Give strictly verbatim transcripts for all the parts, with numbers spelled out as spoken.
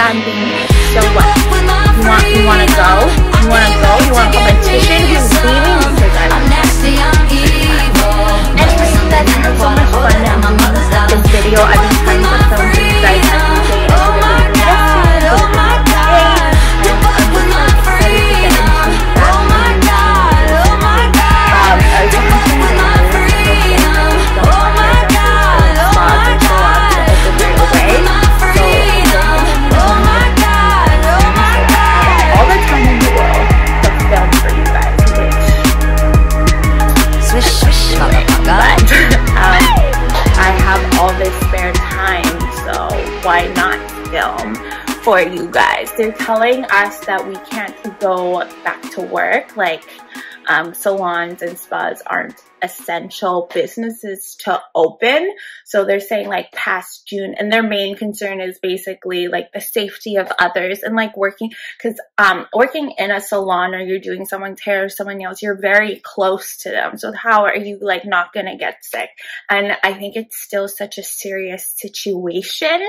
standing. So what? You want, you want to go? You want to go? You want competition? Who's leaving? Because I don't know. Anyways, you guys had so much fun in this video. I've been trying to film for you guys every day. Oh my god, oh my god. You're fucking with my freedom. Oh my god, oh my god. You're fucking with my freedom. Oh my god, oh my god. You're fucking with my freedom. Oh my god, oh my god. All the time in the world to film for you guys. Swish, swish, but um, I have all this spare time, so why not film for you guys? They're telling us that we can't go back to work, like um, salons and spas aren't essential businesses to open, so they're saying like past June, and their main concern is basically like the safety of others and like working, because um working in a salon or you're doing someone's hair or someone else, you're very close to them, so how are you like not gonna get sick? And I think it's still such a serious situation,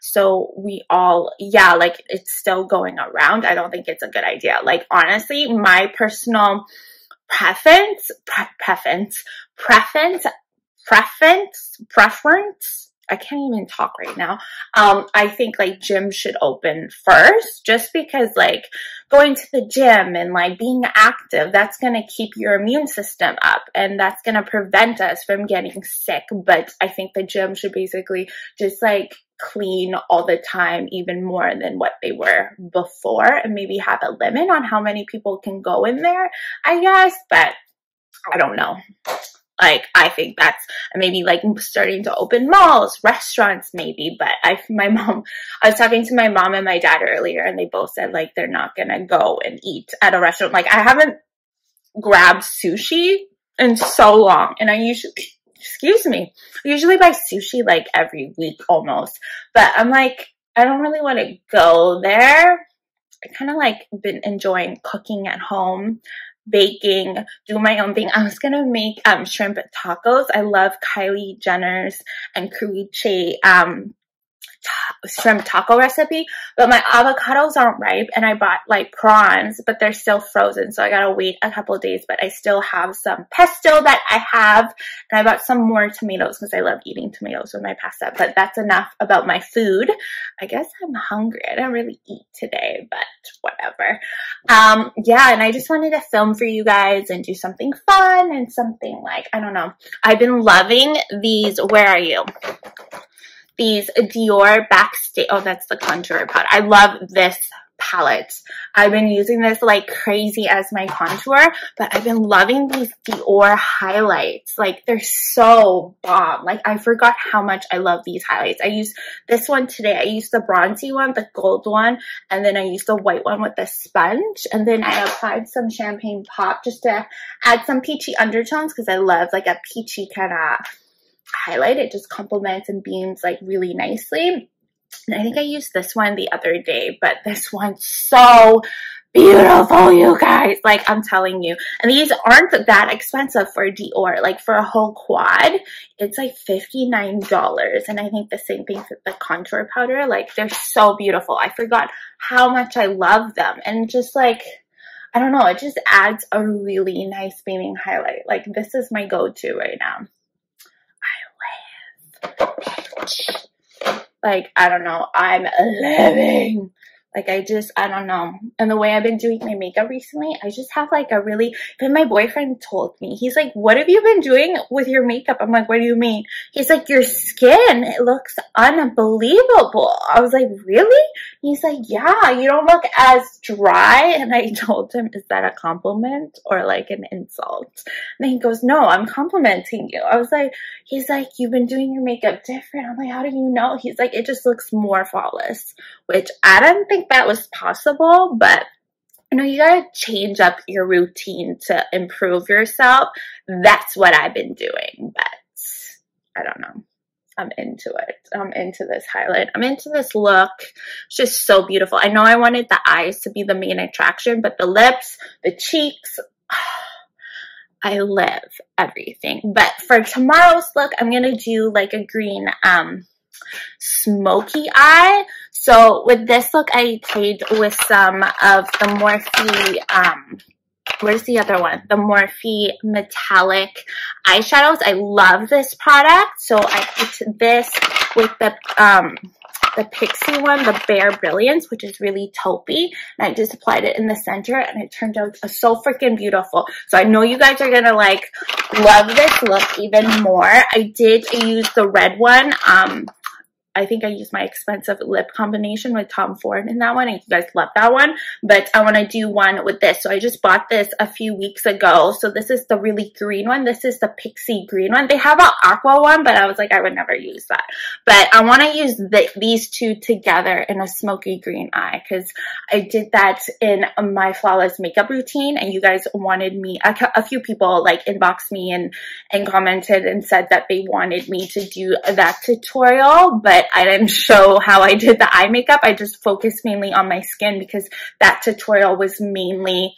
so we all, yeah, like it's still going around. I don't think it's a good idea. Like honestly, my personal preference, pre preference, preference, preference, preference. I can't even talk right now. Um, I think like gym should open first, just because like going to the gym and like being active, that's going to keep your immune system up and that's going to prevent us from getting sick. But I think the gym should basically just like clean all the time, even more than what they were before, and maybe have a limit on how many people can go in there, I guess. But I don't know. Like, I think that's maybe like starting to open malls, restaurants maybe, but I, my mom, I was talking to my mom and my dad earlier, and they both said like they're not gonna go and eat at a restaurant. Like, I haven't grabbed sushi in so long, and I usually, excuse me, I usually buy sushi like every week almost, but I'm like, I don't really want to go there. I kind of like been enjoying cooking at home, baking, do my own thing. I was gonna make um shrimp tacos. I love Kylie Jenner's and Ceviche um ta shrimp taco recipe, but my avocados aren't ripe, and I bought like prawns, but they're still frozen, so I gotta wait a couple days. But I still have some pesto that I have, and I bought some more tomatoes because I love eating tomatoes with my pasta. But that's enough about my food. I guess I'm hungry. I didn't really eat today, but whatever. Um yeah, and I just wanted to film for you guys and do something fun and something like, I don't know. I've been loving these. Where are you? These Dior Backstage. Oh, that's the contour palette. I love this palette. I've been using this like crazy as my contour, but I've been loving these Dior highlights. Like, they're so bomb. Like, I forgot how much I love these highlights. I used this one today. I used the bronzy one, the gold one, and then I used the white one with the sponge. And then I applied some champagne pop just to add some peachy undertones, because I love like a peachy kind of highlight. It just complements and beams like really nicely. And I think I used this one the other day, but this one's so beautiful, you guys. Like, I'm telling you. And these aren't that expensive for Dior. Like, for a whole quad, it's like fifty-nine dollars. And I think the same thing for the contour powder. Like, they're so beautiful. I forgot how much I love them. And just like, I don't know, it just adds a really nice beaming highlight. Like, this is my go-to right now. Like, I don't know, I'm living. Like, I just, I don't know. And the way I've been doing my makeup recently, I just have like a really, even my boyfriend told me, he's like, what have you been doing with your makeup? I'm like, what do you mean? He's like, your skin, it looks unbelievable. I was like, really? He's like, yeah, you don't look as dry. And I told him, is that a compliment or like an insult? And he goes, no, I'm complimenting you. I was like, he's like, you've been doing your makeup different. I'm like, how do you know? He's like, it just looks more flawless, which I don't think that was possible, but you know, you gotta change up your routine to improve yourself. That's what I've been doing, but I don't know. I'm into it. I'm into this highlight. I'm into this look. It's just so beautiful. I know I wanted the eyes to be the main attraction, but the lips, the cheeks, I live everything. But for tomorrow's look, I'm gonna do like a green um smoky eye. So with this look, I played with some of the Morphe, um, where's the other one? The Morphe metallic eyeshadows. I love this product. So I put this with the, um, the Pixie one, the Bare Brilliance, which is really taupey. And I just applied it in the center and it turned out so freaking beautiful. So I know you guys are going to like love this look even more. I did use the red one. Um, I think I used my expensive lip combination with Tom Ford in that one. And you guys love that one. But I want to do one with this. So I just bought this a few weeks ago. So this is the really green one. This is the Pixie green one. They have an aqua one, but I was like, I would never use that. But I want to use the, these two together in a smoky green eye. Because I did that in my flawless makeup routine. And you guys wanted me, a, a few people like inboxed me and, and commented and said that they wanted me to do that tutorial. But I didn't show how I did the eye makeup. I just focused mainly on my skin because that tutorial was mainly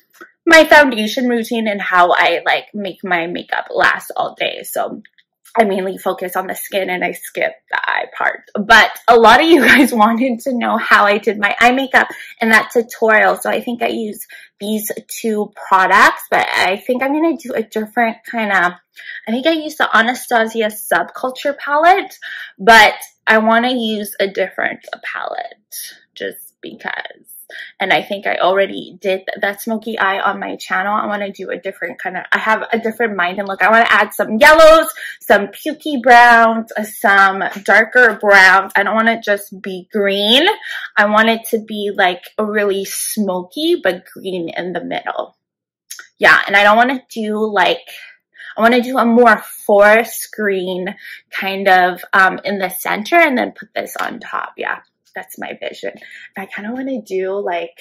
my foundation routine and how I like make my makeup last all day. So I mainly focus on the skin and I skip the eye part. But a lot of you guys wanted to know how I did my eye makeup in that tutorial. So I think I used these two products, but I think I'm going to do a different kind of, I think I used the Anastasia Subculture palette, but I want to use a different palette just because. And I think I already did that smoky eye on my channel. I want to do a different kind of, I have a different mind and look. I want to add some yellows, some pukey browns, some darker browns. I don't want it just be green. I want it to be like a really smoky, but green in the middle. Yeah, and I don't want to do like, I want to do a more forest green kind of um, in the center and then put this on top. Yeah. That's my vision. I kind of want to do like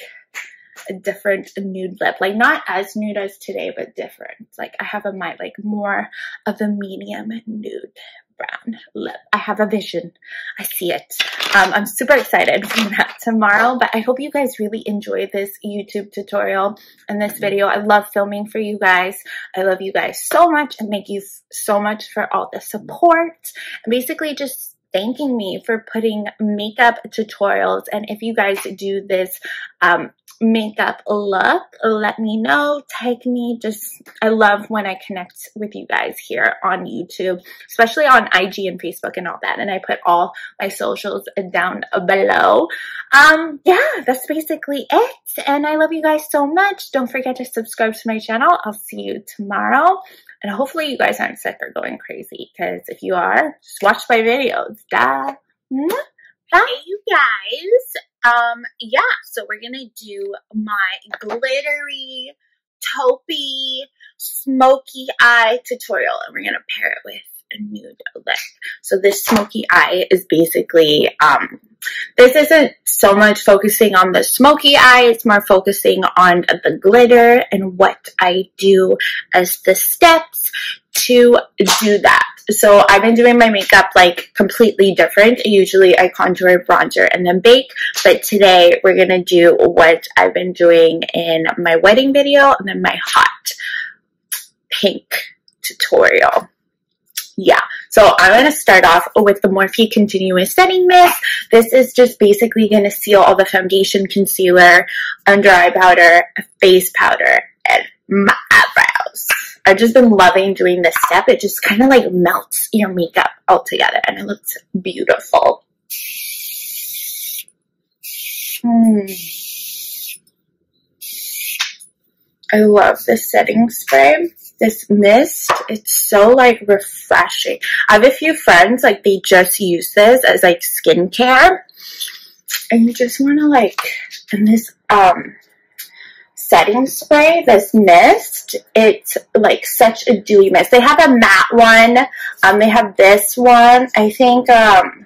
a different nude lip, like not as nude as today, but different. Like I have a mind, like more of a medium nude brown lip. I have a vision. I see it. Um, I'm super excited for that tomorrow, but I hope you guys really enjoy this YouTube tutorial and this video. I love filming for you guys. I love you guys so much and thank you so much for all the support and basically just thanking me for putting makeup tutorials. And if you guys do this um, makeup look, let me know, tag me. Just, I love when I connect with you guys here on YouTube, especially on I G and Facebook and all that. And I put all my socials down below. Um, yeah, that's basically it. And I love you guys so much. Don't forget to subscribe to my channel. I'll see you tomorrow. And hopefully you guys aren't sick or going crazy. Because if you are, just watch my videos. Duh. Bye. Hey, you guys. Um, yeah, so we're going to do my glittery, taupey, smoky eye tutorial. And we're going to pair it with a nude lip. So this smoky eye is basically, um, this isn't so much focusing on the smoky eye, it's more focusing on the glitter and what I do as the steps to do that. So I've been doing my makeup like completely different. Usually I contour, bronzer, and then bake, but today we're gonna do what I've been doing in my wedding video and then my hot pink tutorial. Yeah, so I'm going to start off with the Morphe Continuous Setting Mist. This is just basically going to seal all the foundation, concealer, under eye powder, face powder, and my eyebrows. I've just been loving doing this step. It just kind of like melts your makeup all together and it looks beautiful. Hmm. I love this setting spray. This mist, it's so like refreshing. I have a few friends, like they just use this as like skincare. And you just want to like, and this um, setting spray, this mist, it's like such a dewy mist. They have a matte one. Um, they have this one. I think um,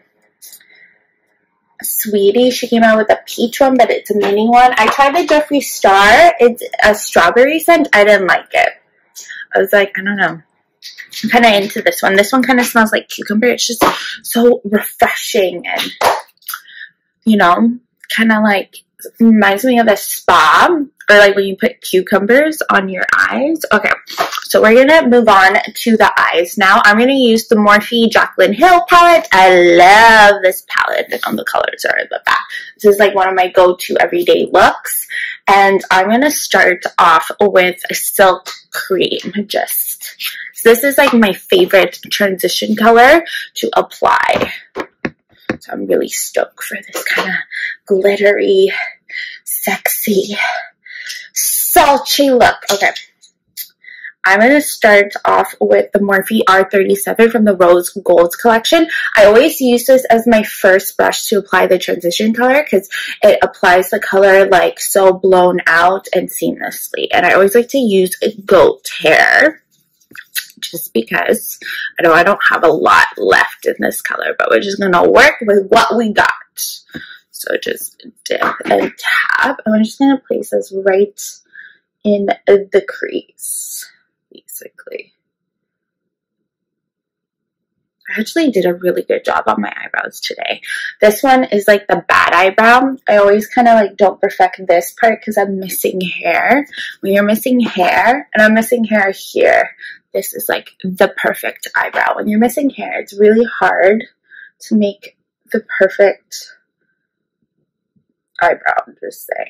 Sweetie, she came out with a peach one, but it's a mini one. I tried the Jeffree Star. It's a strawberry scent. I didn't like it. I was like, I don't know. I'm kind of into this one. This one kind of smells like cucumber. It's just so refreshing and, you know, kind of like reminds me of a spa or like when you put cucumbers on your eyes. Okay, So we're going to move on to the eyes now. I'm going to use the Morphe Jaclyn Hill palette. I love this palette, and the colors are in the back. This is like one of my go-to everyday looks. And I'm going to start off with Silk Cream. Just, so this is like my favorite transition color to apply. So I'm really stoked for this kind of glittery, sexy, sultry look. Okay. I'm going to start off with the Morphe R thirty-seven from the Rose Gold collection. I always use this as my first brush to apply the transition color because it applies the color like so blown out and seamlessly. And I always like to use goat hair just because I know I don't have a lot left in this color, but we're just going to work with what we got. So just dip and tap. And I'm just going to place this right in the crease. Basically, I actually did a really good job on my eyebrows today. This one is like the bad eyebrow. I always kind of like don't perfect this part because I'm missing hair. When you're missing hair, and I'm missing hair here, this is like the perfect eyebrow. When you're missing hair, it's really hard to make the perfect eyebrow. I'm just saying.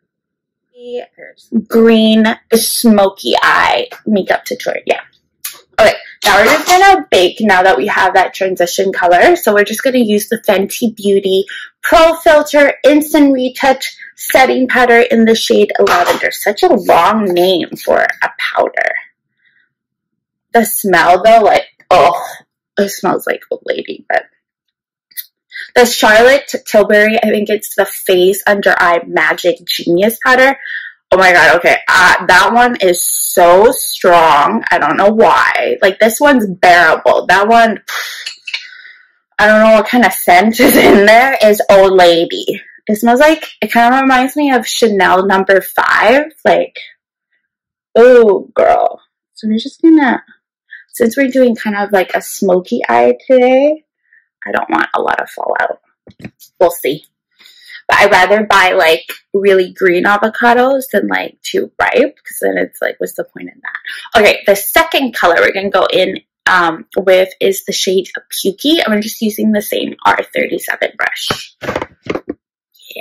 Green smoky eye makeup tutorial. Yeah. Okay, now we're just gonna bake now that we have that transition color. So we're just gonna use the Fenty Beauty Pro Filter Instant Retouch Setting Powder in the shade Lavender. Such a long name for a powder. The smell though, like, oh, it smells like old lady, but the Charlotte Tilbury, I think it's the Face Under Eye Magic Genius powder. Oh my god, okay, uh, that one is so strong. I don't know why. Like, this one's bearable. That one, I don't know what kind of scent is in there, is old lady. It smells like, it kind of reminds me of Chanel number five. Like, oh, girl. So we're just gonna, since we're doing kind of like a smoky eye today, I don't want a lot of fallout. We'll see. But I'd rather buy like really green avocados than like too ripe, because then it's like, what's the point in that? Okay, the second color we're going to go in um, with is the shade Pukey. I'm just using the same R thirty-seven brush. Yeah.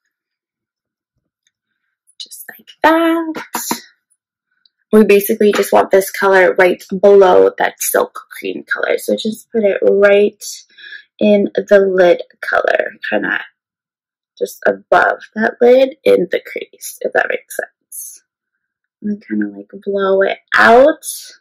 Just like that. We basically just want this color right below that silk cream color. So just put it right in the lid color, kind of just above that lid in the crease, if that makes sense. And then kind of like blow it out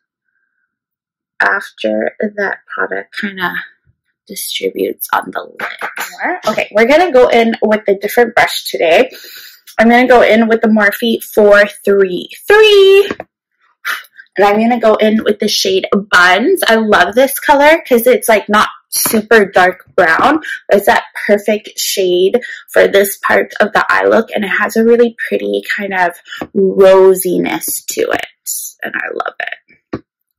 after that product kind of distributes on the lid. Okay, we're going to go in with a different brush today. I'm going to go in with the Morphe four three three. And I'm going to go in with the shade Buns. I love this color because it's like not super dark brown, but it's that perfect shade for this part of the eye look. And it has a really pretty kind of rosiness to it. And I love it.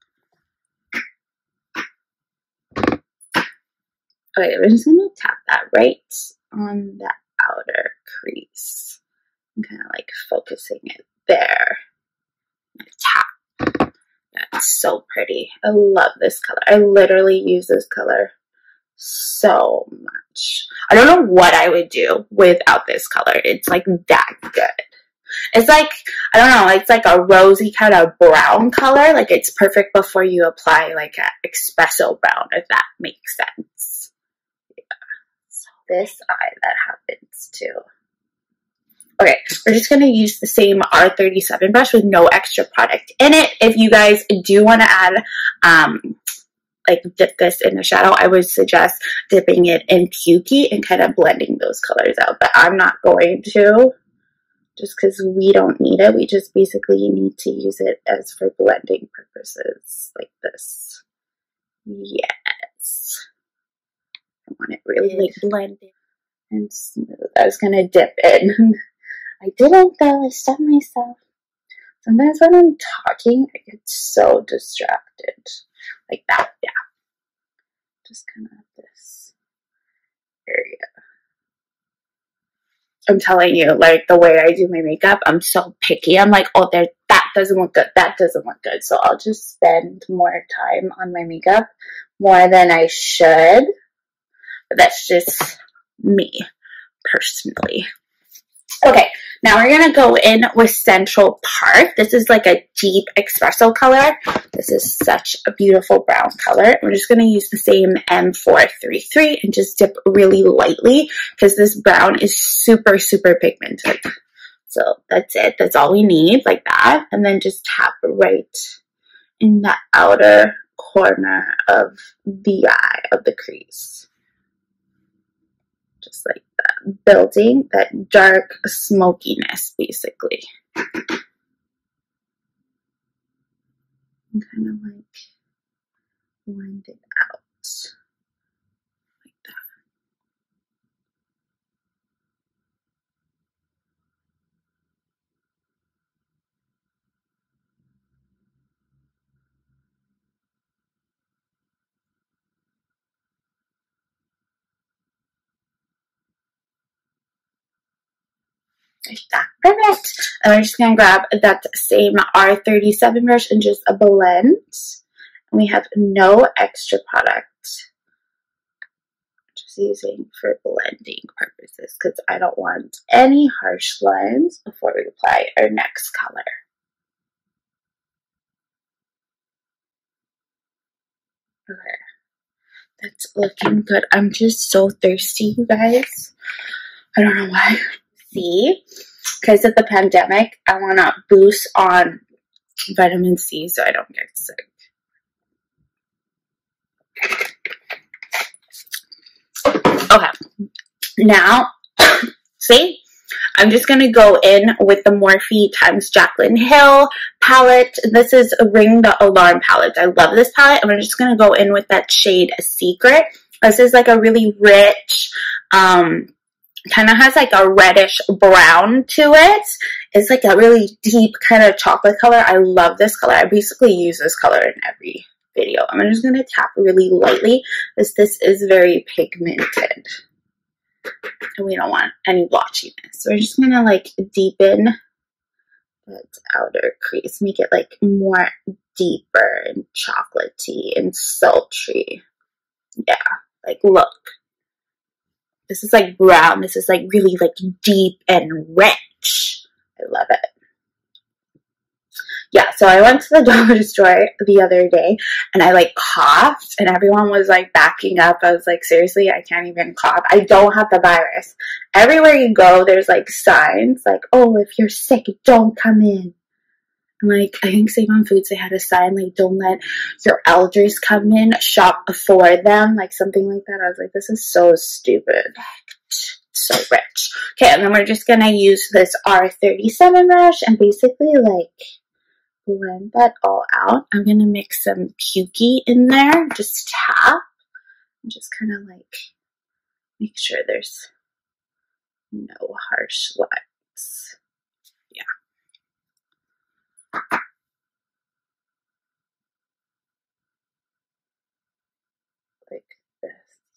Okay, we're just going to tap that right on the outer crease. I'm kind of like focusing it there. Tap. That's so pretty. I love this color. I literally use this color so much. I don't know what I would do without this color. It's like that good. It's like, I don't know, it's like a rosy kind of brown color. Like it's perfect before you apply like an espresso brown, if that makes sense. Yeah. So this eye, that happens too. Okay, we're just going to use the same R thirty-seven brush with no extra product in it. If you guys do want to add, um, like dip this in the shadow, I would suggest dipping it in Pukey and kind of blending those colors out. But I'm not going to, just because we don't need it. We just basically need to use it as for blending purposes, like this. Yes. I want it really like blended and smooth. I was going to dip in. I didn't though, I stopped myself. Sometimes when I'm talking, I get so distracted. Like that, yeah. Just kind of this area. I'm telling you, like the way I do my makeup, I'm so picky. I'm like, oh, there, that doesn't look good. That doesn't look good. So I'll just spend more time on my makeup, more than I should. But that's just me, personally. Okay, now we're going to go in with Central Park. This is like a deep espresso color. This is such a beautiful brown color. We're just going to use the same M four thirty-three and just dip really lightly because this brown is super, super pigmented. So that's it. That's all we need, like that. And then just tap right in the outer corner of the eye, of the crease. Just like that. Building that dark smokiness, basically. And kind of like blend it out. Like that. Like that. Perfect. And we're just going to grab that same R thirty-seven brush and just a blend. And we have no extra product. Just using for blending purposes because I don't want any harsh lines before we apply our next color. Okay. That's looking good. I'm just so thirsty, you guys. I don't know why. See, because of the pandemic, I want to boost on vitamin C so I don't get sick. Okay, now, see, I'm just going to go in with the Morphe times Jaclyn Hill palette. This is Ring the Alarm palette. I love this palette, and we're just going to go in with that shade Secret. This is like a really rich, um, kind of has like a reddish brown to it. It's like a really deep kind of chocolate color. I love this color. I basically use this color in every video. I'm just going to tap really lightly because this is very pigmented. And we don't want any blotchiness. So we're just going to like deepen that outer crease. Make it like more deeper and chocolatey and sultry. Yeah, like look. This is like brown. This is like really like deep and rich. I love it. Yeah, so I went to the dollar store the other day and I like coughed and everyone was like backing up. I was like, seriously, I can't even cough. I don't have the virus. Everywhere you go, there's like signs like, oh, if you're sick, don't come in. And like, I think Save on Foods, they had a sign like, don't let your elders come in, shop for them, like something like that. I was like, this is so stupid. So rich. Okay, and then we're just gonna use this R thirty-seven brush and basically like blend that all out. I'm gonna mix some Pukey in there, just tap, and just kind of like make sure there's no harsh lines. Yeah. Like this.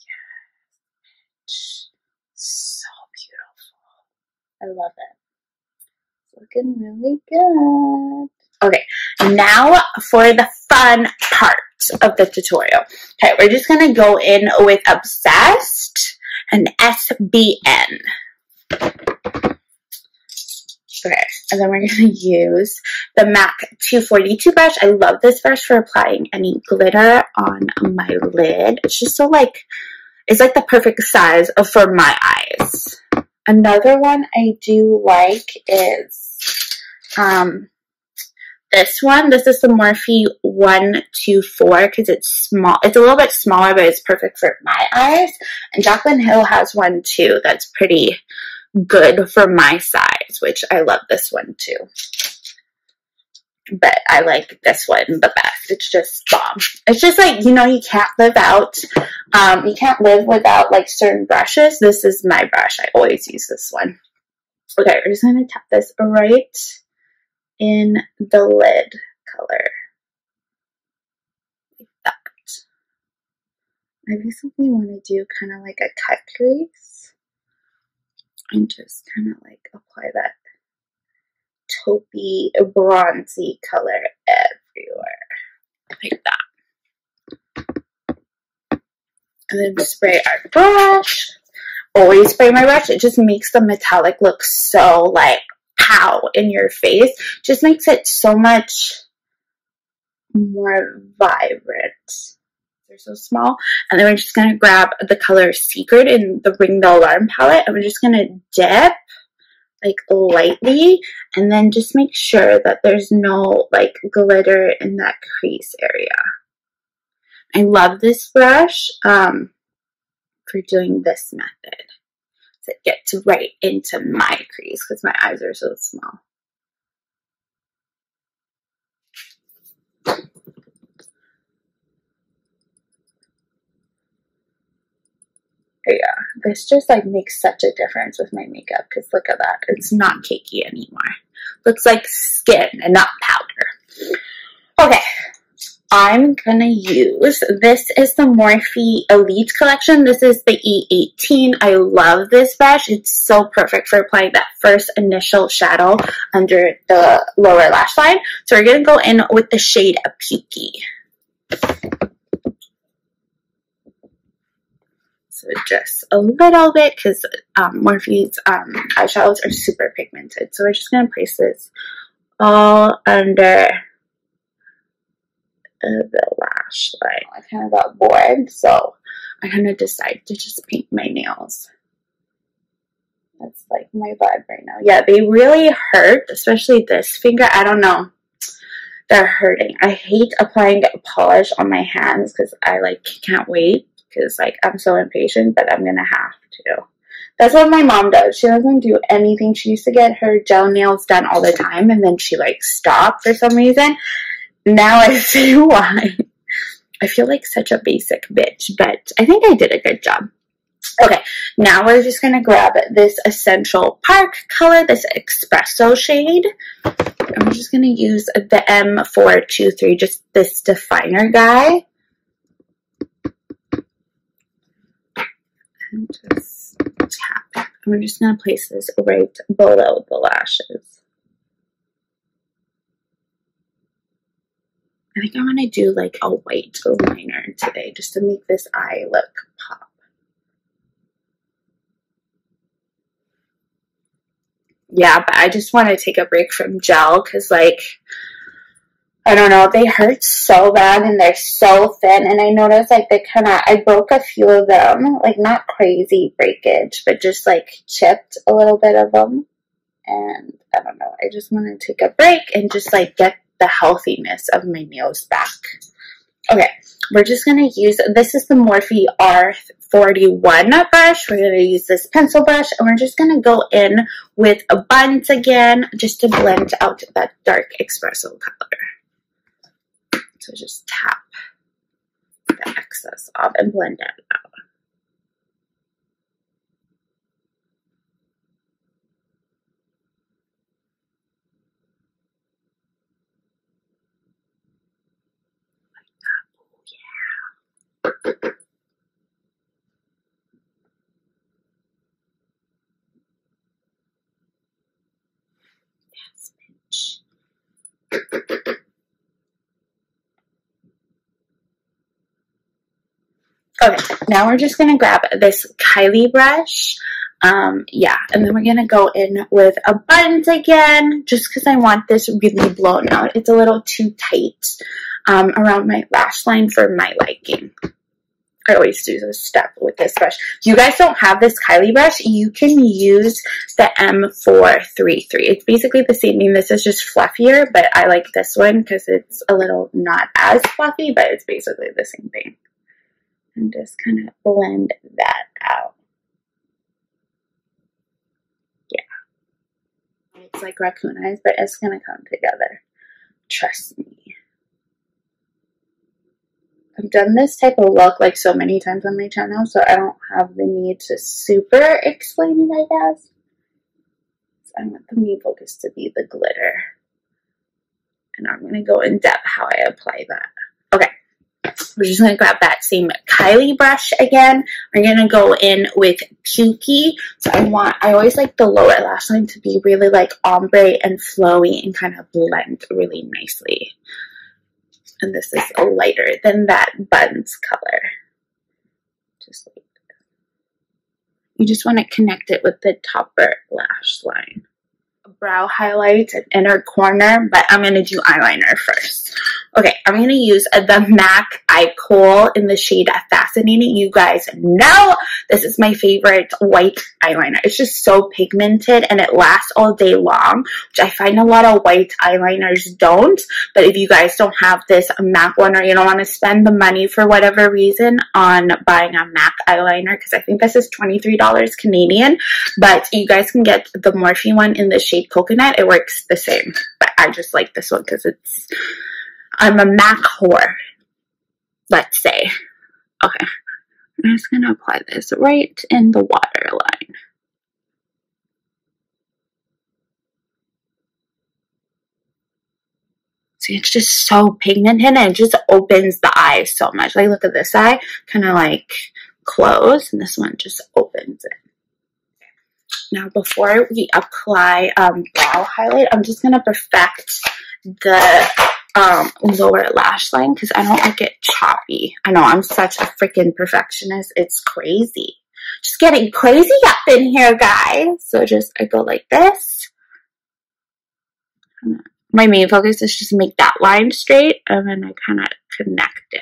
Yes. So beautiful. I love it. Looking really good. Okay, now for the fun part of the tutorial. Okay, we're just going to go in with Obsessed and S B N. Okay, and then we're going to use the MAC two forty-two brush. I love this brush for applying any glitter on my lid. It's just so like, it's like the perfect size for my eyes. Another one I do like is um, this one. This is the Morphe one two four because it's small. It's a little bit smaller, but it's perfect for my eyes. And Jaclyn Hill has one too that's pretty good for my size, which I love this one too. But I like this one the best. It's just bomb. It's just like, you know, you can't live out, um, you can't live without like certain brushes. This is my brush. I always use this one. Okay, we're just going to tap this right in the lid color. Like that. I basically want to do kind of like a cut crease and just kind of like apply that taupey, bronzy color everywhere. Like that. And then spray our brush. Always spray my brush. It just makes the metallic look so like pow in your face. Just makes it so much more vibrant. They're so small. And then we're just going to grab the color Secret in the Ring the Alarm palette. And we're just going to dip like lightly. And then just make sure that there's no like glitter in that crease area. I love this brush um, for doing this method. So it gets right into my crease because my eyes are so small. Yeah, this just like makes such a difference with my makeup because look at that. It's not cakey anymore. Looks like skin and not powder. Okay, I'm gonna use, this is the Morphe Elite collection. This is the E eighteen. I love this brush. It's so perfect for applying that first initial shadow under the lower lash line. So we're gonna go in with the shade Peaky. So just a little bit because um, Morphe's um, eyeshadows are super pigmented. So we're just going to place this all under uh, the lash line. I kind of got bored, so I kind of decided to just paint my nails. That's like my vibe right now. Yeah, they really hurt, especially this finger. I don't know. They're hurting. I hate applying polish on my hands because I like can't wait. Because, like, I'm so impatient, but I'm going to have to. That's what my mom does. She doesn't do anything. She used to get her gel nails done all the time, and then she, like, stopped for some reason. Now I see why. I feel like such a basic bitch, but I think I did a good job. Okay, now we're just going to grab this Essential Park color, this Espresso shade. And we're just going to use the M four two three, just this definer guy. And just tap it. And we're just going to place this right below the lashes. I think I want to do like a white liner today just to make this eye look pop. Yeah, but I just want to take a break from gel because like, I don't know, they hurt so bad and they're so thin, and I noticed like they kind of, I broke a few of them, like not crazy breakage, but just like chipped a little bit of them, and I don't know, I just want to take a break and just like get the healthiness of my nails back. Okay, we're just going to use, this is the Morphe R forty-one brush. We're going to use this pencil brush, and we're just going to go in with a buns again, just to blend out that dark espresso color. So just tap the excess off and blend it out. Like that. Oh, yeah. Yes, bitch. Okay, now we're just going to grab this Kylie brush. Um, yeah, and then we're going to go in with a buns again, just because I want this really blown out. It's a little too tight um, around my lash line for my liking. I always do this step with this brush. If you guys don't have this Kylie brush, you can use the M four thirty-three. It's basically the same thing. This is just fluffier, but I like this one because it's a little not as fluffy, but it's basically the same thing. And just kind of blend that out. Yeah. It's like raccoon eyes, but it's going to come together. Trust me. I've done this type of look like so many times on my channel, so I don't have the need to super explain it, I guess. So I want the main focus to be the glitter. And I'm going to go in depth how I apply that. Okay. We're just going to grab that same highly brush again. We're going to go in with Pukey. So I want, I always like the lower lash line to be really like ombre and flowy and kind of blend really nicely. And this is lighter than that buns color. Just like that. You just want to connect it with the topper lash line. Brow highlights and inner corner, but I'm going to do eyeliner first. Okay, I'm going to use the MAC Eye Kohl in the shade Fascinating. You guys know this is my favorite white eyeliner. It's just so pigmented and it lasts all day long, which I find a lot of white eyeliners don't. But if you guys don't have this MAC one, or you don't want to spend the money for whatever reason on buying a MAC eyeliner, because I think this is twenty-three dollars Canadian, but you guys can get the Morphe one in the shade Coconut. It works the same, but I just like this one because it's, I'm a MAC whore, let's say. Okay, I'm just going to apply this right in the waterline. See, it's just so pigmented and it just opens the eye so much. Like, look at this eye, kind of like closed, and this one just opens it. Now, before we apply um, brow highlight, I'm just going to perfect the um, lower lash line because I don't like it choppy. I know, I'm such a freaking perfectionist. It's crazy. Just getting crazy up in here, guys. So just, I go like this. My main focus is just make that line straight, and then I kind of connect it.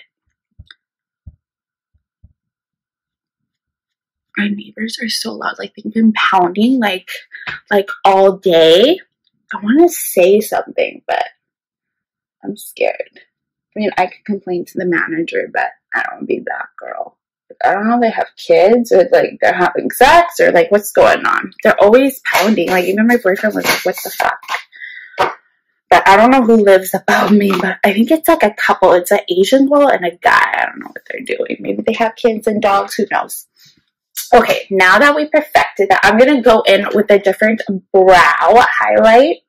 My neighbors are so loud. Like, they've been pounding like like all day. I want to say something, but I'm scared. I mean, I could complain to the manager, but I don't want to be that girl. Like, I don't know if they have kids or like they're having sex or like what's going on. They're always pounding. Like, even my boyfriend was like, what the fuck? But I don't know who lives above me, but I think it's like a couple. It's an Asian girl and a guy. I don't know what they're doing. Maybe they have kids and dogs. Who knows? Okay, now that we perfected that, I'm going to go in with a different brow highlight.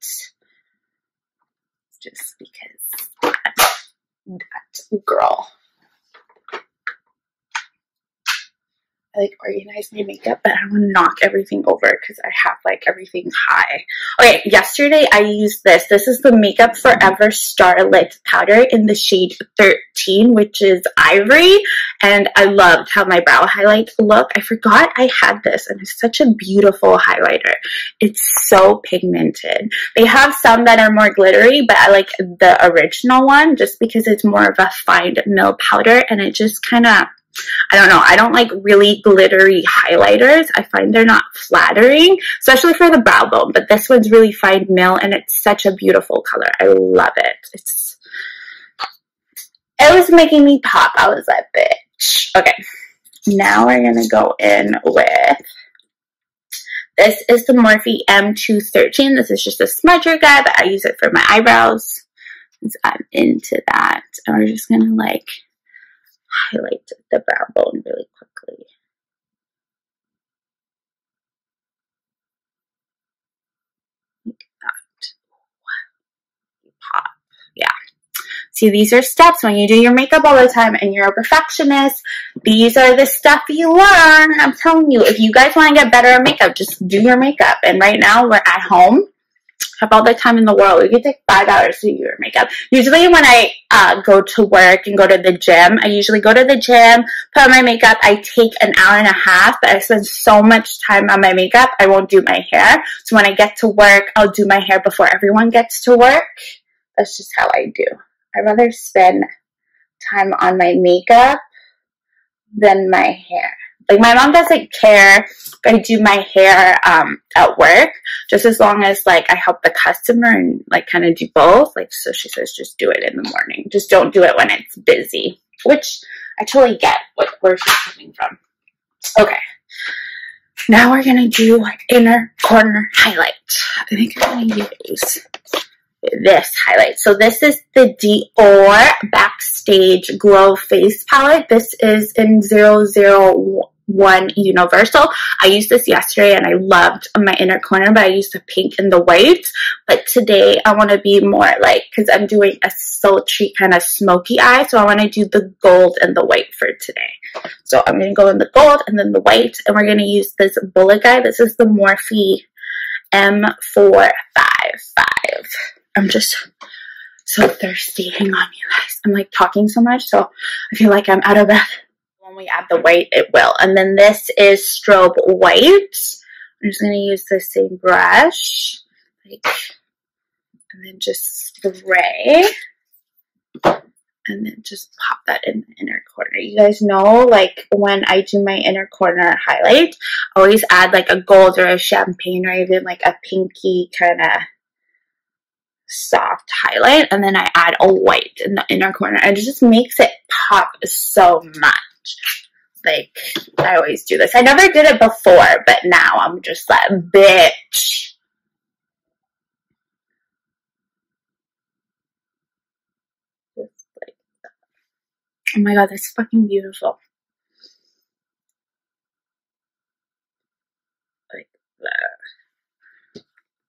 Just because that's that girl. I like organize my makeup, but I want to knock everything over because I have like everything high. Okay, yesterday I used this. This is the Makeup Forever Starlit powder in the shade thirteen, which is Irie, and I loved how my brow highlight looked. I forgot I had this, and it's such a beautiful highlighter. It's so pigmented. They have some that are more glittery, but I like the original one just because it's more of a fine mill powder, and it just kind of, I don't know. I don't like really glittery highlighters. I find they're not flattering, especially for the brow bone. But this one's really fine mill, and it's such a beautiful color. I love it. It's, it was making me pop. I was like, bitch. Okay. Now we're going to go in with, this is the Morphe M two thirteen. This is just a smudger guy, but I use it for my eyebrows. I'm into that. And we're just going to like highlight the brow bone really quickly. Like that. Pop. Yeah. See, these are steps when you do your makeup all the time and you're a perfectionist. These are the stuff you learn. I'm telling you, if you guys want to get better at makeup, just do your makeup. And right now we're at home. Have all the time in the world. We could take five hours to do your makeup. Usually when I uh, go to work and go to the gym, I usually go to the gym, put on my makeup. I take an hour and a half, but I spend so much time on my makeup, I won't do my hair. So when I get to work, I'll do my hair before everyone gets to work. That's just how I do. I'd rather spend time on my makeup than my hair. Like, my mom doesn't care if I do my hair um, at work, just as long as, like, I help the customer and, like, kind of do both. Like, so she says just do it in the morning. Just don't do it when it's busy, which I totally get what, where she's coming from. Okay. Now we're going to do inner corner highlight. I think I'm going to use this highlight. So this is the Dior Backstage Glow Face Palette. This is in zero zero one universal. I used this yesterday and I loved my inner corner, but I used the pink and the white. But today I want to be more like, because I'm doing a sultry kind of smoky eye, so I want to do the gold and the white for today. So I'm going to go in the gold and then the white, and we're going to use this bullet guide. This is the Morphe M four fifty-five. I'm just so thirsty. Hang on, you guys. I'm like talking so much, so I feel like I'm out of breath. When we add the white, it will. And then this is strobe white. I'm just going to use the same brush, like, and then just spray, and then just pop that in the inner corner. You guys know, like, when I do my inner corner highlight, I always add like a gold or a champagne or even like a pinky kind of soft highlight, and then I add a white in the inner corner, and it just makes it pop so much. Like, I always do this. I never did it before, but now I'm just like, bitch. Just like that. Oh my god, that's fucking beautiful. Like that.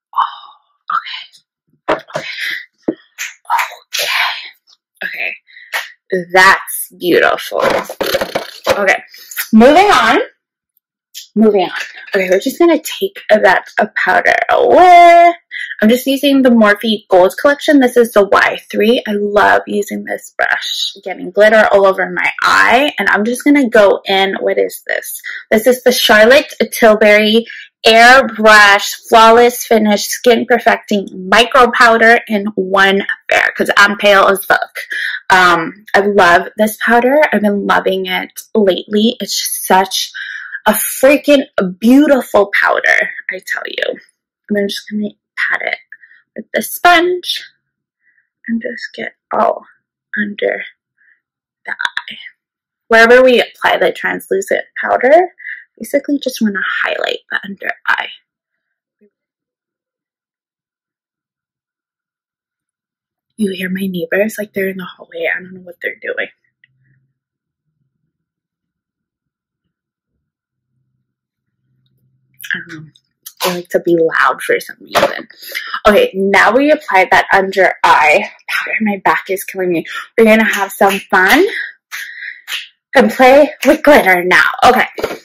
Oh, okay. Okay. Okay. Okay. That's beautiful. Okay, moving on. Moving on. Okay, we're just gonna take that a powder away. I'm just using the Morphe Gold Collection. This is the Y three. I love using this brush. Getting glitter all over my eye, and I'm just gonna go in. What is this? This is the Charlotte Tilbury Airbrush Flawless Finish Skin Perfecting Micro Powder in one fair, because I'm pale as fuck. Um, I love this powder. I've been loving it lately. It's just such a freaking beautiful powder, I tell you. And I'm just going to pat it with the sponge and just get all under the eye. Wherever we apply the translucent powder, basically just want to highlight the under eye. You hear my neighbors, like they're in the hallway. I don't know what they're doing. I don't know. They like to be loud for some reason. Okay, now we apply that under eye powder. My back is killing me. We're going to have some fun and play with glitter now. Okay.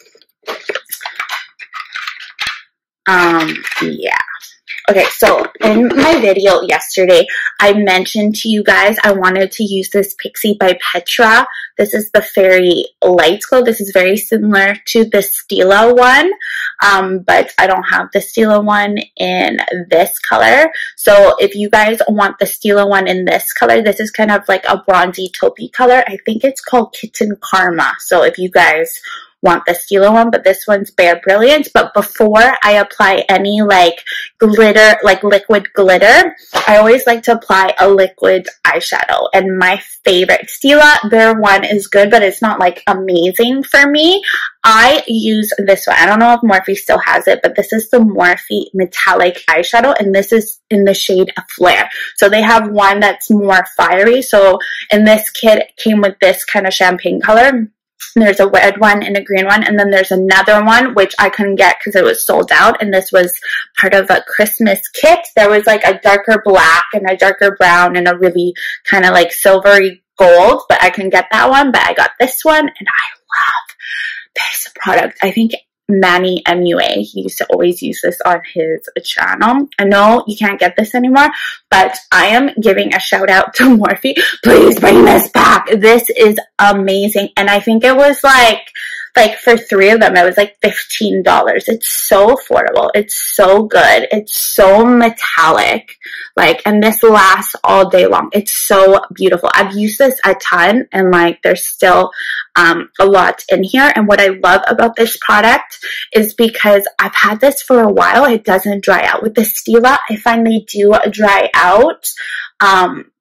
Um, yeah. Okay, so in my video yesterday, I mentioned to you guys I wanted to use this Pixie by Petra. This is the Fairy Light Glow. This is very similar to the Stila one, um, but I don't have the Stila one in this color. So if you guys want the Stila one in this color, this is kind of like a bronzy taupey color. I think it's called Kitten Karma. So if you guys want the Stila one, but this one's Bare Brilliance. But before I apply any like glitter, like liquid glitter, I always like to apply a liquid eyeshadow. And my favorite Stila, their one is good, but it's not like amazing for me. I use this one. I don't know if Morphe still has it, but this is the Morphe metallic eyeshadow, and this is in the shade Flare. So they have one that's more fiery. So in this kit, it came with this kind of champagne color. There's a red one and a green one, and then there's another one which I couldn't get because it was sold out, and this was part of a Christmas kit. There was like a darker black and a darker brown and a really kind of like silvery gold, but I couldn't get that one, but I got this one, and I love this product. I think Manny M U A, he used to always use this on his channel. I know you can't get this anymore, but I am giving a shout out to Morphe. Please bring this back. This is amazing. And I think it was like, like for three of them, it was like fifteen dollars. It's so affordable. It's so good. It's so metallic. Like, and this lasts all day long. It's so beautiful. I've used this a ton, and like there's still um, a lot in here. And what I love about this product is because I've had this for a while, it doesn't dry out. With the Stila, I find they do dry out. Um,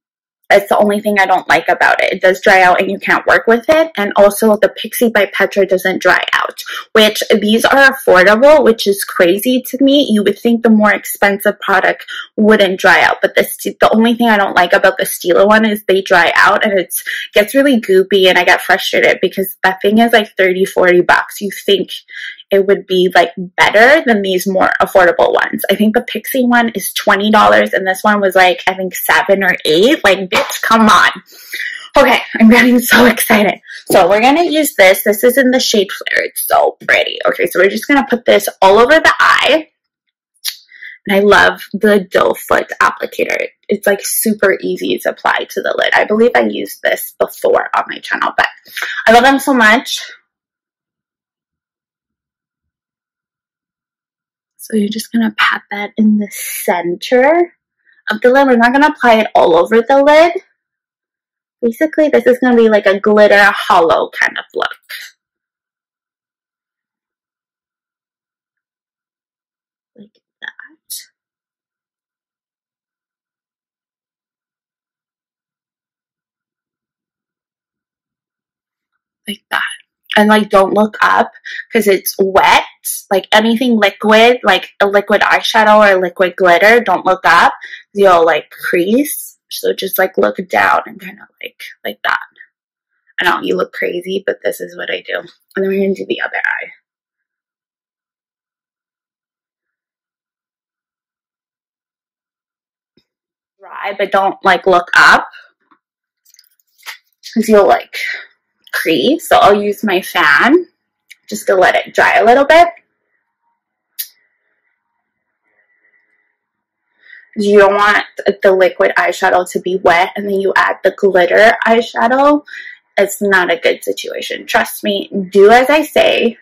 It's the only thing I don't like about it. It does dry out and you can't work with it. And also the Pixie by Petra doesn't dry out, which these are affordable, which is crazy to me. You would think the more expensive product wouldn't dry out, but this, the only thing I don't like about the Stila one is they dry out and it gets really goopy, and I get frustrated because that thing is like thirty, forty bucks. You think it would be like better than these more affordable ones. I think the Pixie one is twenty dollars and this one was like, I think seven or eight. Like, bitch, come on. Okay, I'm getting so excited. So we're gonna use this. This is in the shade Flare. It's so pretty. Okay, so we're just gonna put this all over the eye. And I love the doe foot applicator. It's like super easy to apply to the lid. I believe I used this before on my channel, but I love them so much. So you're just going to pat that in the center of the lid. We're not going to apply it all over the lid. Basically, this is going to be like a glitter hollow kind of look. Like that. Like that. And like, don't look up because it's wet. Like anything liquid, like a liquid eyeshadow or a liquid glitter, don't look up. You'll like crease. So just like look down and kind of like, like that. I know you look crazy, but this is what I do. And then we're going to do the other eye. Dry, but don't like look up because you'll like crease. So I'll use my fan just to let it dry a little bit. You don't want the liquid eyeshadow to be wet and then you add the glitter eyeshadow. It's not a good situation. Trust me, do as I say.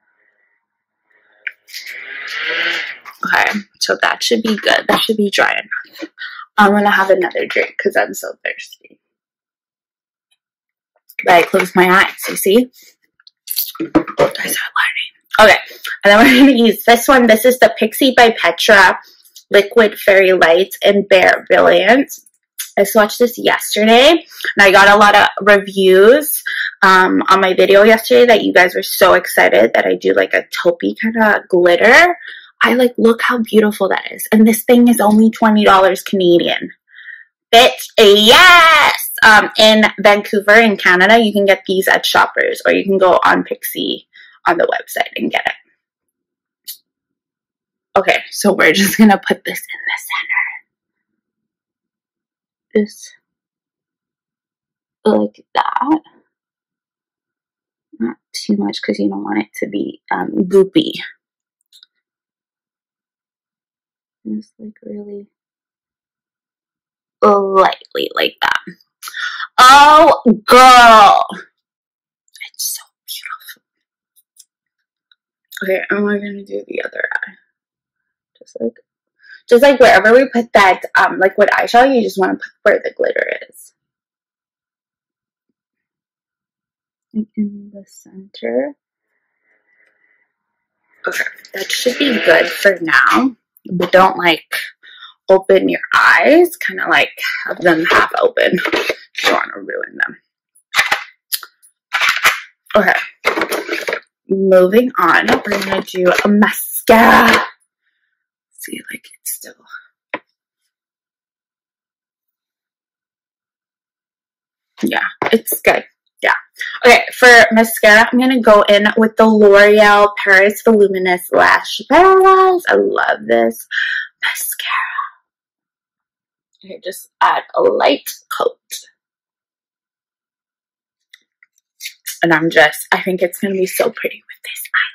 Okay, so that should be good. That should be dry enough. I'm gonna have another drink because I'm so thirsty. But I closed my eyes, you see? I start learning. Okay, and then we're gonna use this one. This is the Pixie by Petra Liquid Fairy Lights in Bare Brilliance. I swatched this yesterday and I got a lot of reviews um, on my video yesterday that you guys were so excited that I do like a taupey kind of glitter. I like, look how beautiful that is. And this thing is only twenty dollars Canadian. Bitch, yes! Um, in Vancouver, in Canada, you can get these at Shoppers or you can go on Pixie on the website and get it. Okay, so we're just going to put this in the center. Just like that. Not too much because you don't want it to be um, goopy. Just like really lightly like that. Oh, girl. It's so beautiful. Okay, and we're going to do the other eye. Just like, just like wherever we put that um, liquid eyeshadow, you just want to put where the glitter is. Like in the center. Okay, that should be good for now. But don't like open your eyes. Kind of like have them half open. You don't want to ruin them. Okay. Moving on, we're going to do a mascara. See, like it's still. Yeah, it's good. Yeah. Okay, for mascara, I'm going to go in with the L'Oreal Paris Voluminous Lash Paralyze. I love this mascara. Okay, just add a light coat. And I'm just, I think it's going to be so pretty with this eye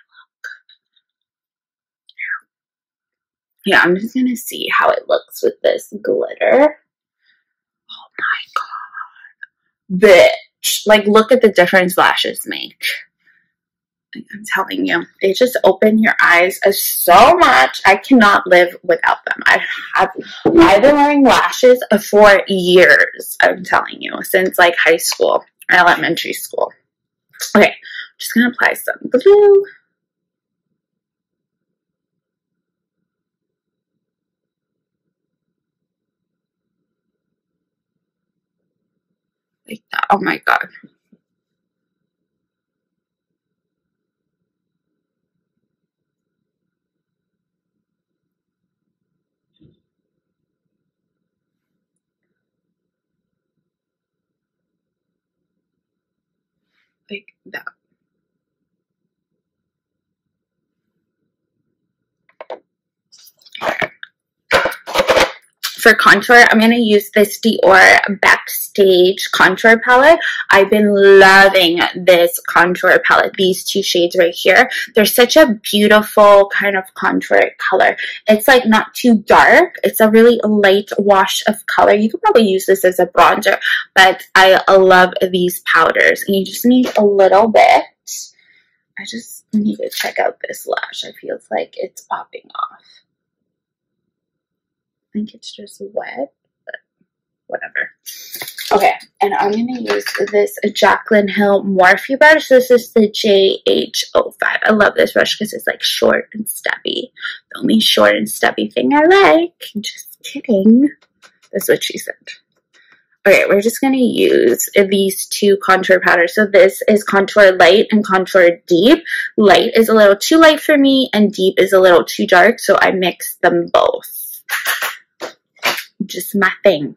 look. Yeah, I'm just going to see how it looks with this glitter. Oh my god. Bitch. Like, look at the difference lashes make. Like, I'm telling you. They just open your eyes so much. I cannot live without them. I have, I've been wearing lashes for years. I'm telling you. Since, like, high school or elementary school. Okay. I'm just going to apply some glue. Like that. Oh my god. Like that. For contour, I'm going to use this Dior Backstage contour palette. I've been loving this contour palette, these two shades right here. They're such a beautiful kind of contour color. It's like not too dark. It's a really light wash of color. You could probably use this as a bronzer, but I love these powders. And you just need a little bit. I just need to check out this lash. I feel like it's popping off. I think it's just wet, but whatever. Okay, and I'm going to use this Jaclyn Hill Morphe brush. This is the J H O five. I love this brush because it's like short and stubby. The only short and stubby thing I like. Just kidding. That's what she said. Okay, we're just going to use these two contour powders. So this is Contour Light and Contour Deep. Light is a little too light for me, and Deep is a little too dark, so I mix them both. Just my thing.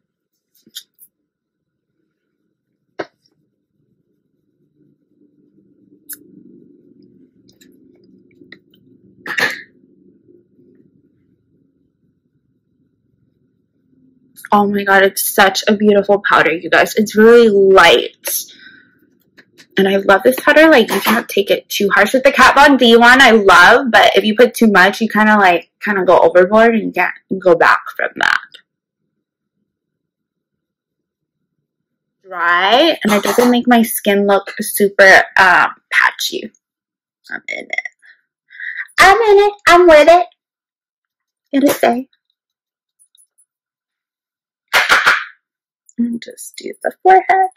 Oh my god, it's such a beautiful powder, you guys. It's really light. And I love this powder. Like, you can't take it too harsh with the Kat Von D one. I love, but if you put too much, you kind of like, kind of go overboard and you can't go back from that. Dry, and it doesn't make my skin look super um, patchy. I'm in it. I'm in it. I'm with it. Gonna say. And just do the forehead.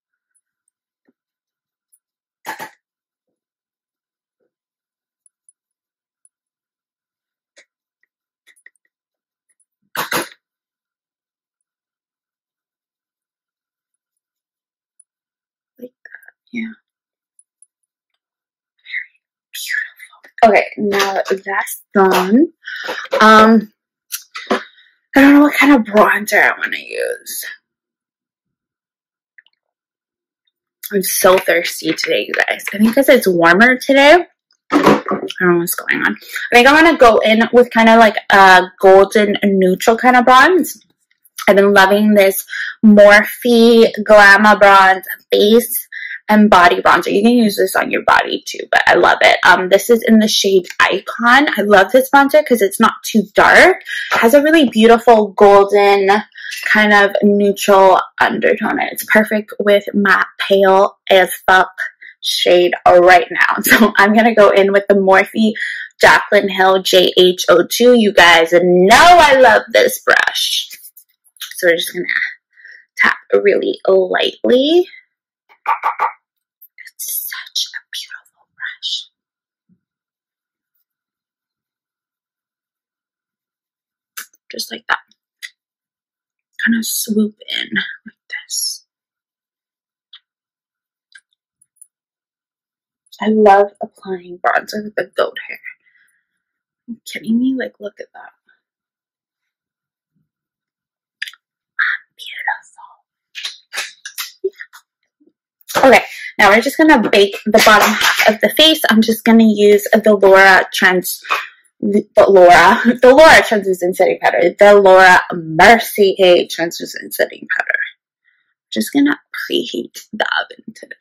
Like that, yeah. Very beautiful. Okay, now that's done. Um, I don't know what kind of bronzer I want to use. I'm so thirsty today, you guys. I think because it's warmer today. I don't know what's going on. I think I'm going to go in with kind of like a golden neutral kind of bronze. I've been loving this Morphe Glamour Bronze face and body bronzer. You can use this on your body too, but I love it. Um, this is in the shade Icon. I love this bronzer because it's not too dark. It has a really beautiful golden kind of neutral undertone. It's perfect with my pale as fuck shade right now. So I'm going to go in with the Morphe Jaclyn Hill J H O two. You guys know I love this brush. So we're just going to tap really lightly. It's such a beautiful brush. Just like that. Kind of swoop in like this. I love applying bronzer with the goat hair. Are you kidding me? Like, look at that. Beautiful. Okay, now we're just gonna bake the bottom half of the face. I'm just gonna use the Laura Trans, the Laura, the Laura Translucent Setting Powder, the Laura Mercier Translucent Setting Powder. Just gonna preheat the oven today.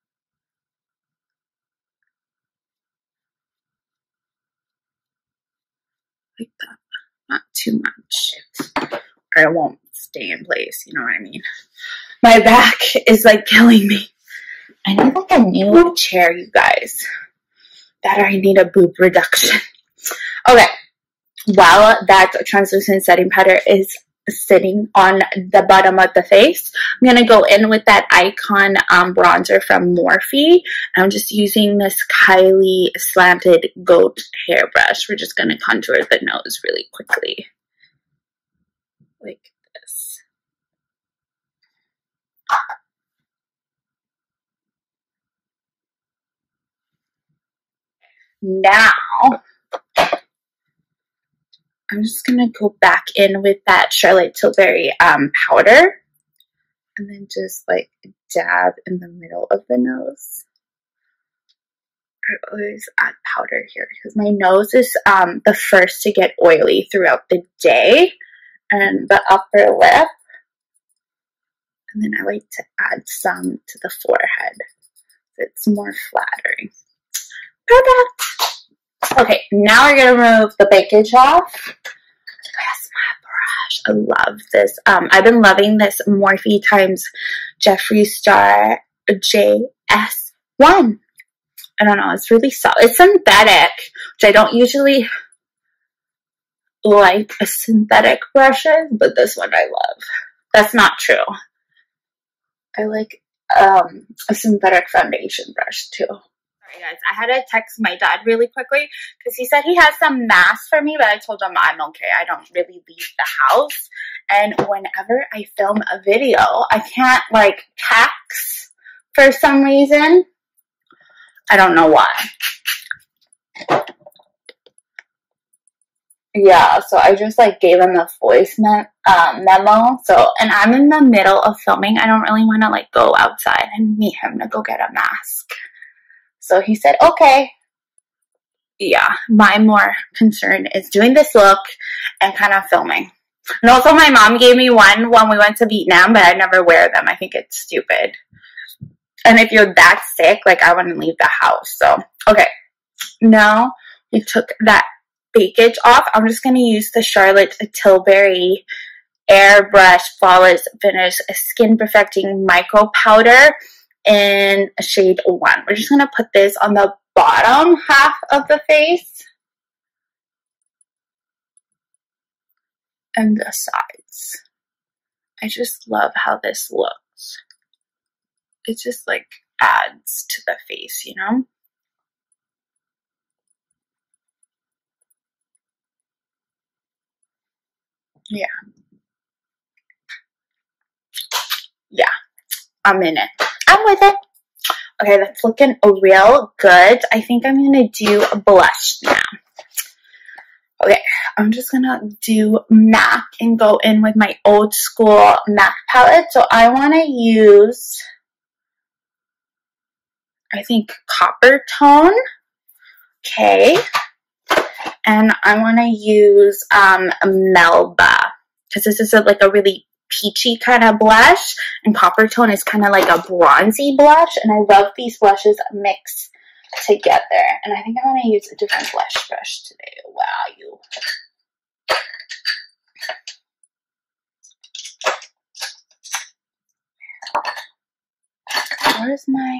Like that, not too much, or it won't stay in place. You know what I mean? My back is like killing me. I need like a new chair, you guys. That or I need a boob reduction. Okay, while that translucent setting powder is sitting on the bottom of the face, I'm going to go in with that Icon um, bronzer from Morphe. I'm just using this Kylie slanted goat hairbrush. We're just going to contour the nose really quickly. Like this. now I'm just gonna go back in with that Charlotte Tilbury um, powder, and then just like dab in the middle of the nose. I always add powder here because my nose is um, the first to get oily throughout the day, and the upper lip. And then I like to add some to the forehead. It's more flattering. Perfect. Okay, now we're gonna remove the bakage off. Where's my brush? I love this. Um, I've been loving this Morphe times Jeffree Star J S one. I don't know, it's really soft. It's synthetic, which I don't usually like a synthetic brushes, but this one I love. That's not true. I like um, a synthetic foundation brush too. Sorry guys, I had to text my dad really quickly because he said he has some masks for me, but I told him I'm okay. I don't really leave the house. And whenever I film a video, I can't like text for some reason. I don't know why. Yeah, so I just like gave him a voice me um, memo. So, and I'm in the middle of filming. I don't really want to like go outside and meet him to go get a mask. So he said, okay. Yeah, my more concern is doing this look and kind of filming. And also my mom gave me one when we went to Vietnam, but I never wear them. I think it's stupid. And if you're that sick, like I wouldn't leave the house. So, okay. Now we took that bakage off. I'm just going to use the Charlotte Tilbury Airbrush Flawless Finish Skin Perfecting Micro Powder in shade one. We're just going to put this on the bottom half of the face and the sides. I just love how this looks. It just like adds to the face, you know? Yeah. Yeah. I'm in it. I'm with it. Okay, that's looking real good. I think I'm going to do a blush now. Okay, I'm just going to do MAC and go in with my old school MAC palette. So I want to use, I think, Copper Tone. Okay. And I want to use um, Melba because this is a, like a really peachy kind of blush, and Copper Tone is kind of like a bronzy blush, and I love these blushes mixed together. And I think I'm going to use a different blush brush today. Wow, you. Where's my...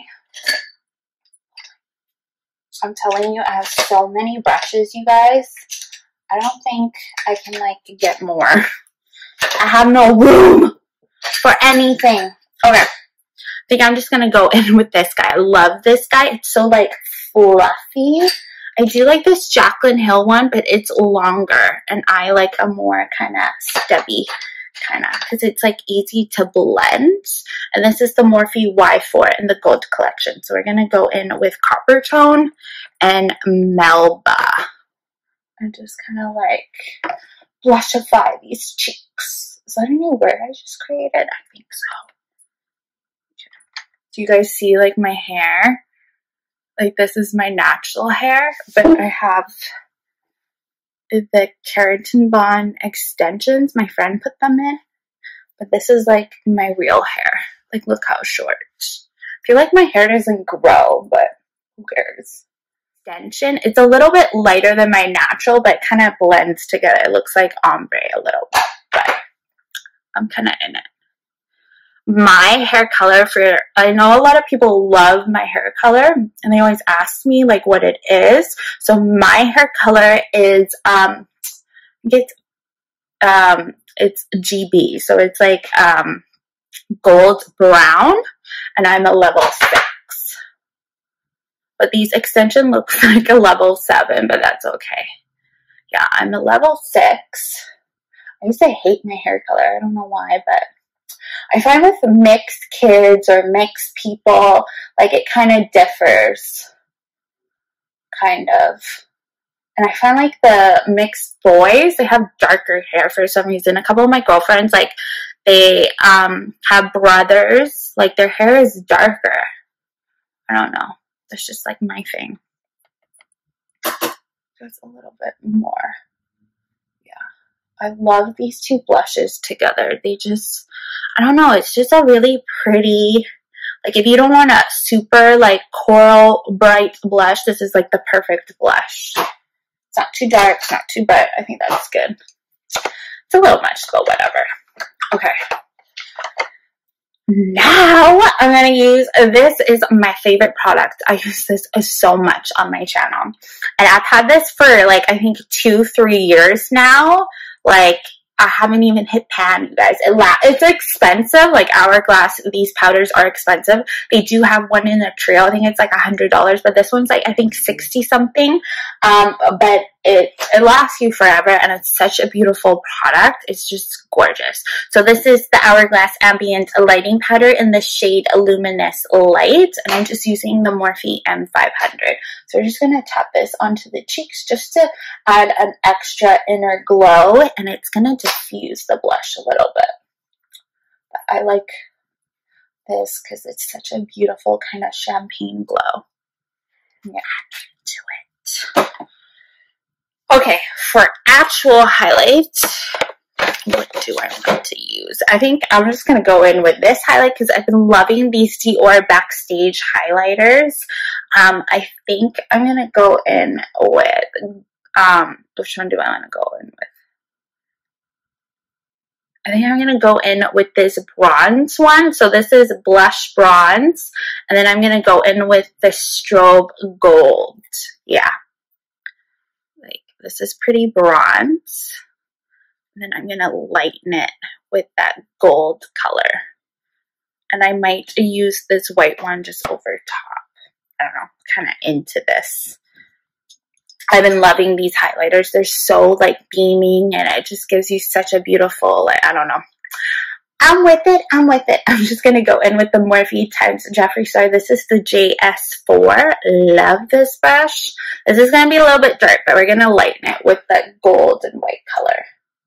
I'm telling you, I have so many brushes, you guys. I don't think I can, like, get more. I have no room for anything. Okay. I think I'm just going to go in with this guy. I love this guy. It's so, like, fluffy. I do like this Jaclyn Hill one, but it's longer. And I like a more kind of stubby kind of, because it's, like, easy to blend. And this is the Morphe Y four in the Gold Collection. So we're going to go in with Copper Tone and Melba. And just kind of, like, blushify these cheeks. Is that a new word I just created? I think so. Do you guys see, like, my hair? Like, this is my natural hair, but I have the keratin bond extensions. My friend put them in, but this is, like, my real hair. Like, look how short. I feel like my hair doesn't grow, but who cares? Extension. It's a little bit lighter than my natural, but kind of blends together. It looks like ombre a little bit, but I'm kind of in it. My hair color for, I know a lot of people love my hair color, and they always ask me, like, what it is. So my hair color is, um, it's, um, it's G B. So it's like, um, gold brown, and I'm a level six. But these extension looks like a level seven, but that's okay. Yeah, I'm a level six. I used to hate my hair color. I don't know why, but I find with mixed kids or mixed people, like, it kind of differs. kind of. And I find like the mixed boys, they have darker hair for some reason. A couple of my girlfriends, like, they um, have brothers. Like, their hair is darker. I don't know. That's just like my thing. Just a little bit more. Yeah. I love these two blushes together. They just, I don't know. It's just a really pretty, like, if you don't want a super, like, coral bright blush, this is, like, the perfect blush. It's not too dark, it's not too bright. I think that's good. It's a little much, but whatever. Okay. Now I'm going to use, this is my favorite product. I use this so much on my channel. And I've had this for, like, I think two, three years now. Like, I haven't even hit pan, you guys. It la it's expensive. Like, Hourglass, these powders are expensive. They do have one in a trio. I think it's like a hundred dollars, but this one's like, I think sixty something. Um, but it it lasts you forever, and it's such a beautiful product. It's just gorgeous. So this is the Hourglass Ambient Lighting Powder in the shade Luminous Light, and I'm just using the Morphe M five hundred. So we're just gonna tap this onto the cheeks just to add an extra inner glow, and it's gonna diffuse the blush a little bit. But I like this because it's such a beautiful kind of champagne glow. Yeah, do it. Okay, for actual highlights, what do I want to use? I think I'm just going to go in with this highlight because I've been loving these Dior Backstage highlighters. Um, I think I'm going to go in with, um, which one do I want to go in with? I think I'm going to go in with this bronze one. So this is blush bronze. And then I'm going to go in with the strobe gold. Yeah. Like, this is pretty bronze. And then I'm going to lighten it with that gold color. And I might use this white one just over top. I don't know, kind of into this. I've been loving these highlighters. They're so, like, beaming, and it just gives you such a beautiful, like, I don't know. I'm with it. I'm with it. I'm just going to go in with the Morphe times Jeffree Star. This is the J S four. Love this brush. This is going to be a little bit dark, but we're going to lighten it with that gold and white color.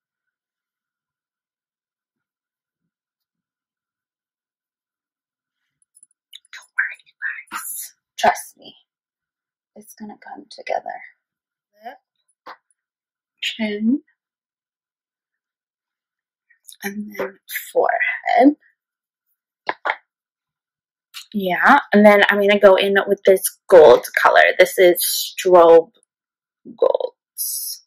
Don't worry, you guys. Trust me. It's going to come together. Lip, chin, and then forehead. Yeah, and then I'm going to go in with this gold color. This is strobe golds.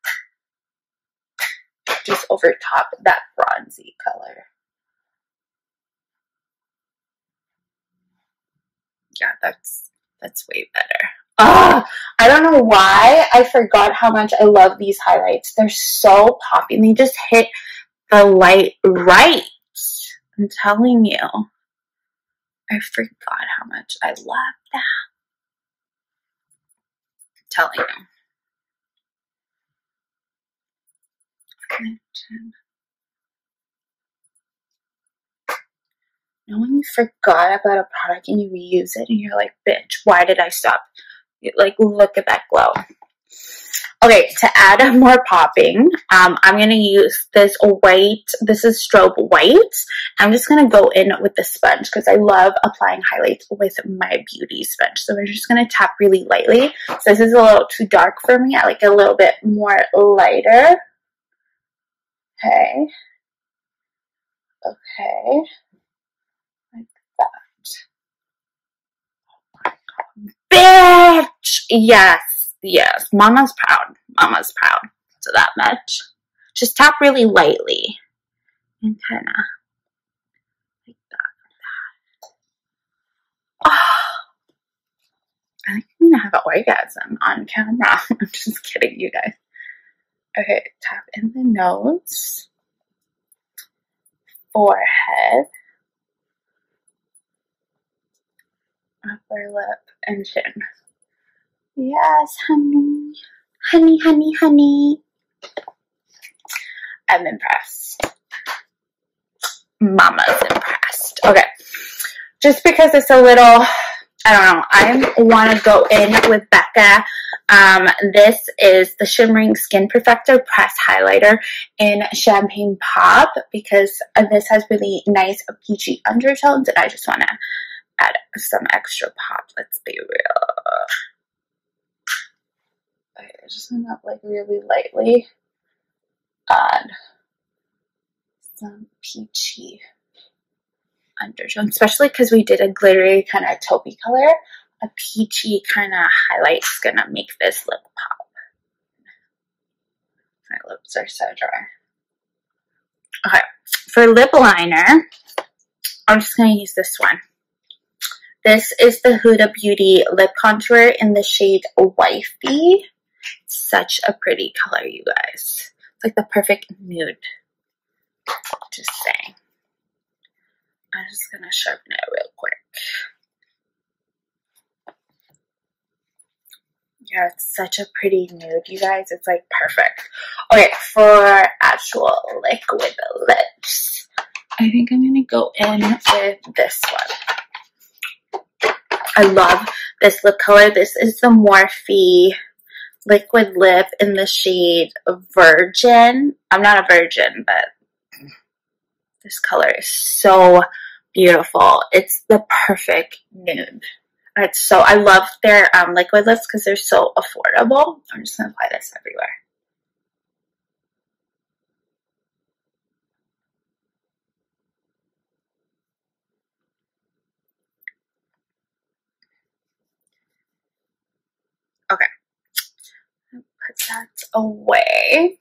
Just over top of that bronzy color. Yeah, that's that's way better. Oh, I don't know why I forgot how much I love these highlights. They're so poppy. They just hit the light right. I'm telling you. I forgot how much I love that. I'm telling you. You know when you forgot about a product and you reuse it and you're like, bitch, why did I stop? Like, look at that glow. Okay, to add more popping, um, I'm going to use this white, this is strobe white. I'm just going to go in with the sponge because I love applying highlights with my beauty sponge. So we're just going to tap really lightly. So this is a little too dark for me. I like it a little bit more lighter. Okay. Okay. Like that. Bitch! Yes. Yes, Mama's proud. Mama's proud. So that much. Just tap really lightly. And kind of like that. Oh, I think I'm going to have an orgasm on camera. I'm just kidding, you guys. Okay, tap in the nose. Forehead. Upper lip and chin. Yes, honey. Honey, honey, honey. I'm impressed. Mama's impressed. Okay. Just because it's a little I don't know. I want to go in with Becca. Um, this is the Shimmering Skin Perfector Press Highlighter in Champagne Pop because this has really nice peachy undertones and I just want to add some extra pop. Let's be real. Okay, I just want to like really lightly add some peachy undertone, especially because we did a glittery kind of taupey color. A peachy kind of highlight is gonna make this lip pop. My lips are so dry. Okay, for lip liner, I'm just gonna use this one. This is the Huda Beauty lip contour in the shade Wifey. Such a pretty color, you guys. It's like the perfect nude. Just saying. I'm just gonna sharpen it real quick. Yeah, it's such a pretty nude, you guys. It's like perfect. Okay, for actual liquid lips, I think I'm gonna go in with this one. I love this lip color. This is the Morphe liquid lip in the shade Virgin. I'm not a virgin, but this color is so beautiful. It's the perfect nude. It's so, I love their um, liquid lips because they're so affordable. I'm just going to apply this everywhere. Okay. Put that away.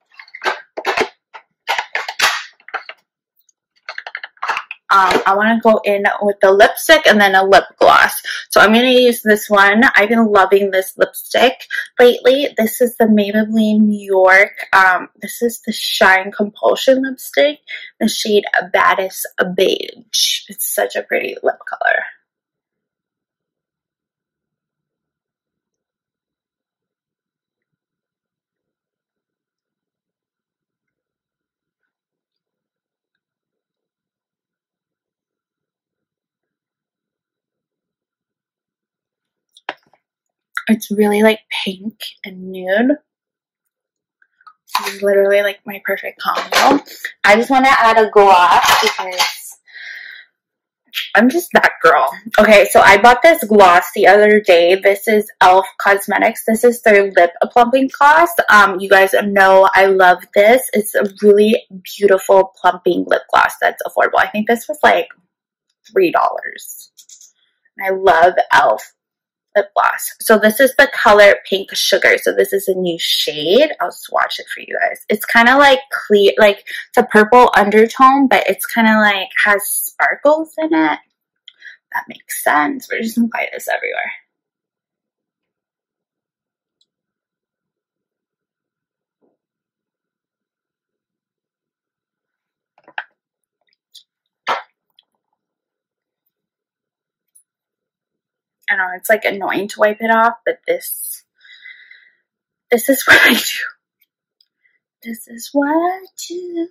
Um, I want to go in with the lipstick and then a lip gloss. So I'm going to use this one. I've been loving this lipstick lately. This is the Maybelline New York. Um, this is the Shine Compulsion lipstick. The shade Baddest Beige. It's such a pretty lip color. It's really like pink and nude. This is literally like my perfect combo. I just want to add a gloss because I'm just that girl. Okay, so I bought this gloss the other day. This is e l f Cosmetics. This is their lip plumping gloss. Um, you guys know I love this. It's a really beautiful plumping lip gloss that's affordable. I think this was like three dollars. I love e l f lip gloss. So this is the color Pink Sugar. So this is a new shade. I'll swatch it for you guys. It's kind of like clear, like it's a purple undertone, but it's kind of like has sparkles in it. That makes sense. We're just gonna apply this everywhere. I know it's like annoying to wipe it off, but this this is what I do. This is what I do.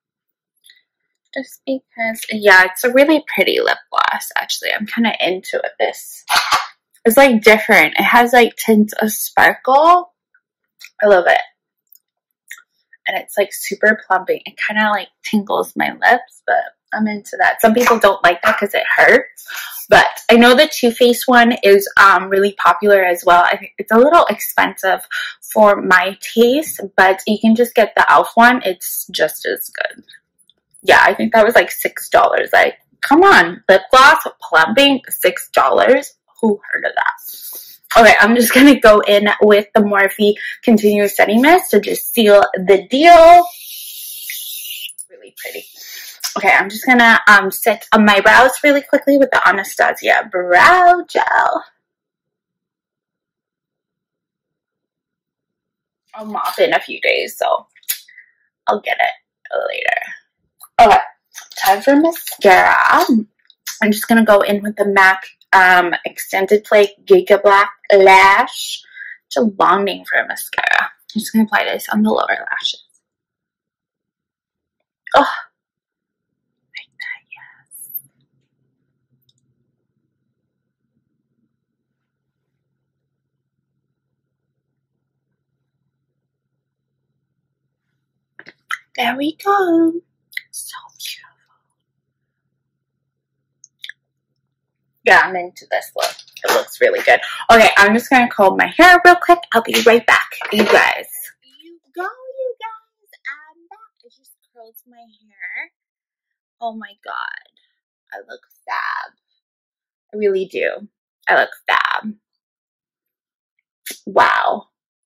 Just because, yeah, it's a really pretty lip gloss, actually. I'm kind of into it. This is like different. It has like tints of sparkle. I love it. And it's like super plumping. It kind of like tingles my lips, but I'm into that. Some people don't like that because it hurts. But I know the Too Faced one is um, really popular as well. I think it's a little expensive for my taste, but you can just get the e l f one. It's just as good. Yeah, I think that was like six dollars. Like, come on, lip gloss, plumping, six dollars. Who heard of that? Okay, I'm just going to go in with the Morphe Continuous Setting Mist to just seal the deal. Really pretty. Okay, I'm just going to um, set on my brows really quickly with the Anastasia Brow Gel. I'll mop in a few days, so I'll get it later. Okay, time for mascara. I'm just going to go in with the MAC um, Extended Play Giga Black Lash. It's a long name for a mascara. I'm just going to apply this on the lower lashes. Oh, like that, yes. There we go. So beautiful. Yeah, I'm into this look. It looks really good. Okay, I'm just gonna comb my hair real quick. I'll be right back, you guys. There you go, you guys. I'm back. I just curled my hair. Oh my god. I look fab. I really do. I look fab. Wow.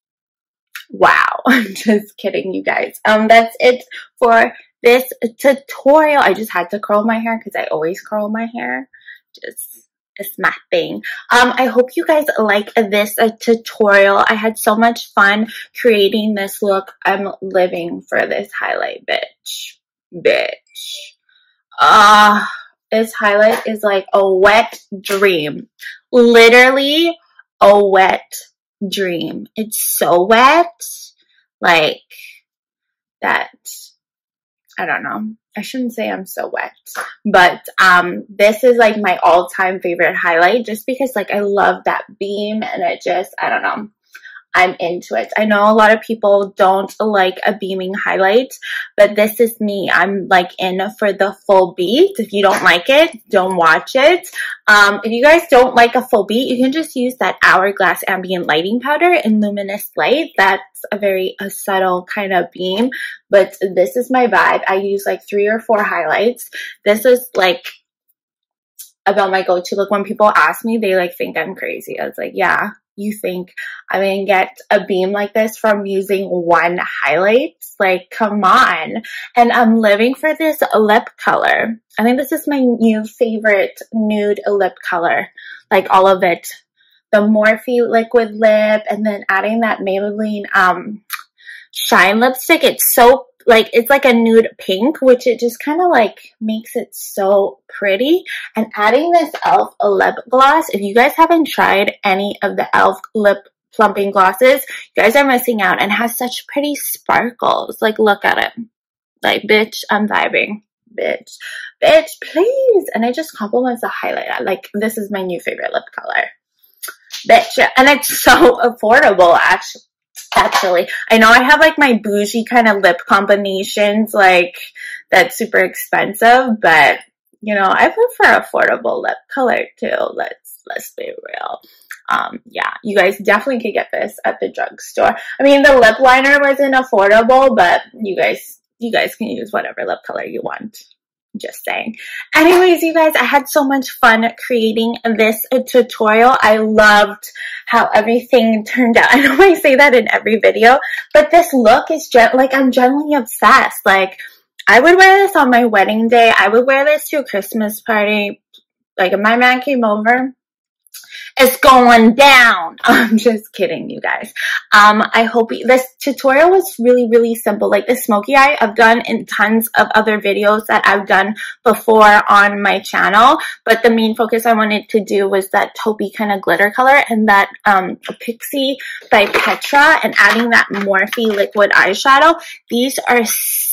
Wow. I'm just kidding, you guys. Um, that's it for this tutorial. I just had to curl my hair because I always curl my hair. Just, it's my thing. Um, I hope you guys like this uh, tutorial. I had so much fun creating this look. I'm living for this highlight, bitch. Bitch. Ah. Uh, This highlight is like a wet dream. Literally a wet dream. It's so wet. Like that. I don't know. I shouldn't say I'm so wet. But um, this is like my all-time favorite highlight just because like I love that beam and it just, I don't know. I'm into it. I know a lot of people don't like a beaming highlight, but this is me. I'm like in for the full beat. If you don't like it, don't watch it. Um, if you guys don't like a full beat, you can just use that Hourglass ambient lighting powder in Luminous light. That's a very a subtle kind of beam, but this is my vibe. I use like three or four highlights. This is like about my go-to look. When people ask me, they like think I'm crazy. I was like, yeah. You think I'm gonna get a beam like this from using one highlight? Like, come on. And I'm living for this lip color. I think this is my new favorite nude lip color. Like all of it. The Morphe liquid lip and then adding that Maybelline um, Shine lipstick. It's so, like, it's like a nude pink, which it just kind of like makes it so pretty. And adding this e l f lip gloss, if you guys haven't tried any of the e l f lip plumping glosses, you guys are missing out, and has such pretty sparkles. Like, look at it. Like, bitch, I'm vibing. Bitch, bitch, please. And it just complements the highlighter. Like, this is my new favorite lip color. Bitch. And it's so affordable, actually. Actually, I know I have like my bougie kind of lip combinations, like that's super expensive, but you know, I prefer affordable lip color too. Let's let's be real. Um, yeah, you guys definitely could get this at the drugstore. I mean, the lip liner wasn't affordable, but you guys, you guys can use whatever lip color you want. Just saying. Anyways, you guys, I had so much fun creating this tutorial. I loved how everything turned out. I know I say that in every video, but this look is just like, I'm generally obsessed. Like, I would wear this on my wedding day. I would wear this to a Christmas party. Like, if my man came over, it's going down. I'm just kidding, you guys. Um, I hope you, this tutorial was really, really simple. Like the smoky eye, I've done in tons of other videos that I've done before on my channel. But the main focus I wanted to do was that taupey kind of glitter color and that um, Pixie by Petra and adding that Morphe liquid eyeshadow. These are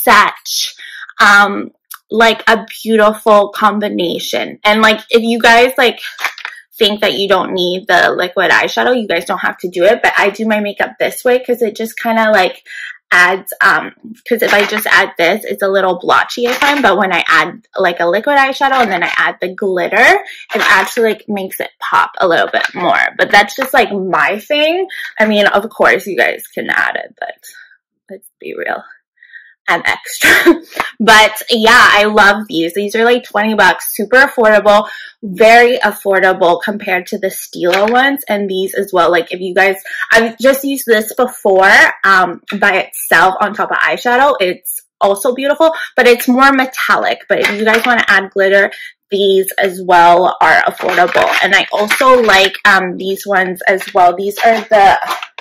such um, like a beautiful combination. And like if you guys like think that you don't need the liquid eyeshadow, you guys don't have to do it, but I do my makeup this way because it just kind of like adds, um, because if I just add this, it's a little blotchy I find, but when I add like a liquid eyeshadow and then I add the glitter, it actually like makes it pop a little bit more. But that's just like my thing. I mean, of course you guys can add it, but let's be real. I'm extra. But yeah, I love these. These are like twenty bucks, super affordable, very affordable compared to the Stila ones, and these as well. Like if you guys, I've just used this before um, by itself on top of eyeshadow. It's also beautiful, but it's more metallic. But if you guys want to add glitter, these as well are affordable. And I also like um, these ones as well. These are the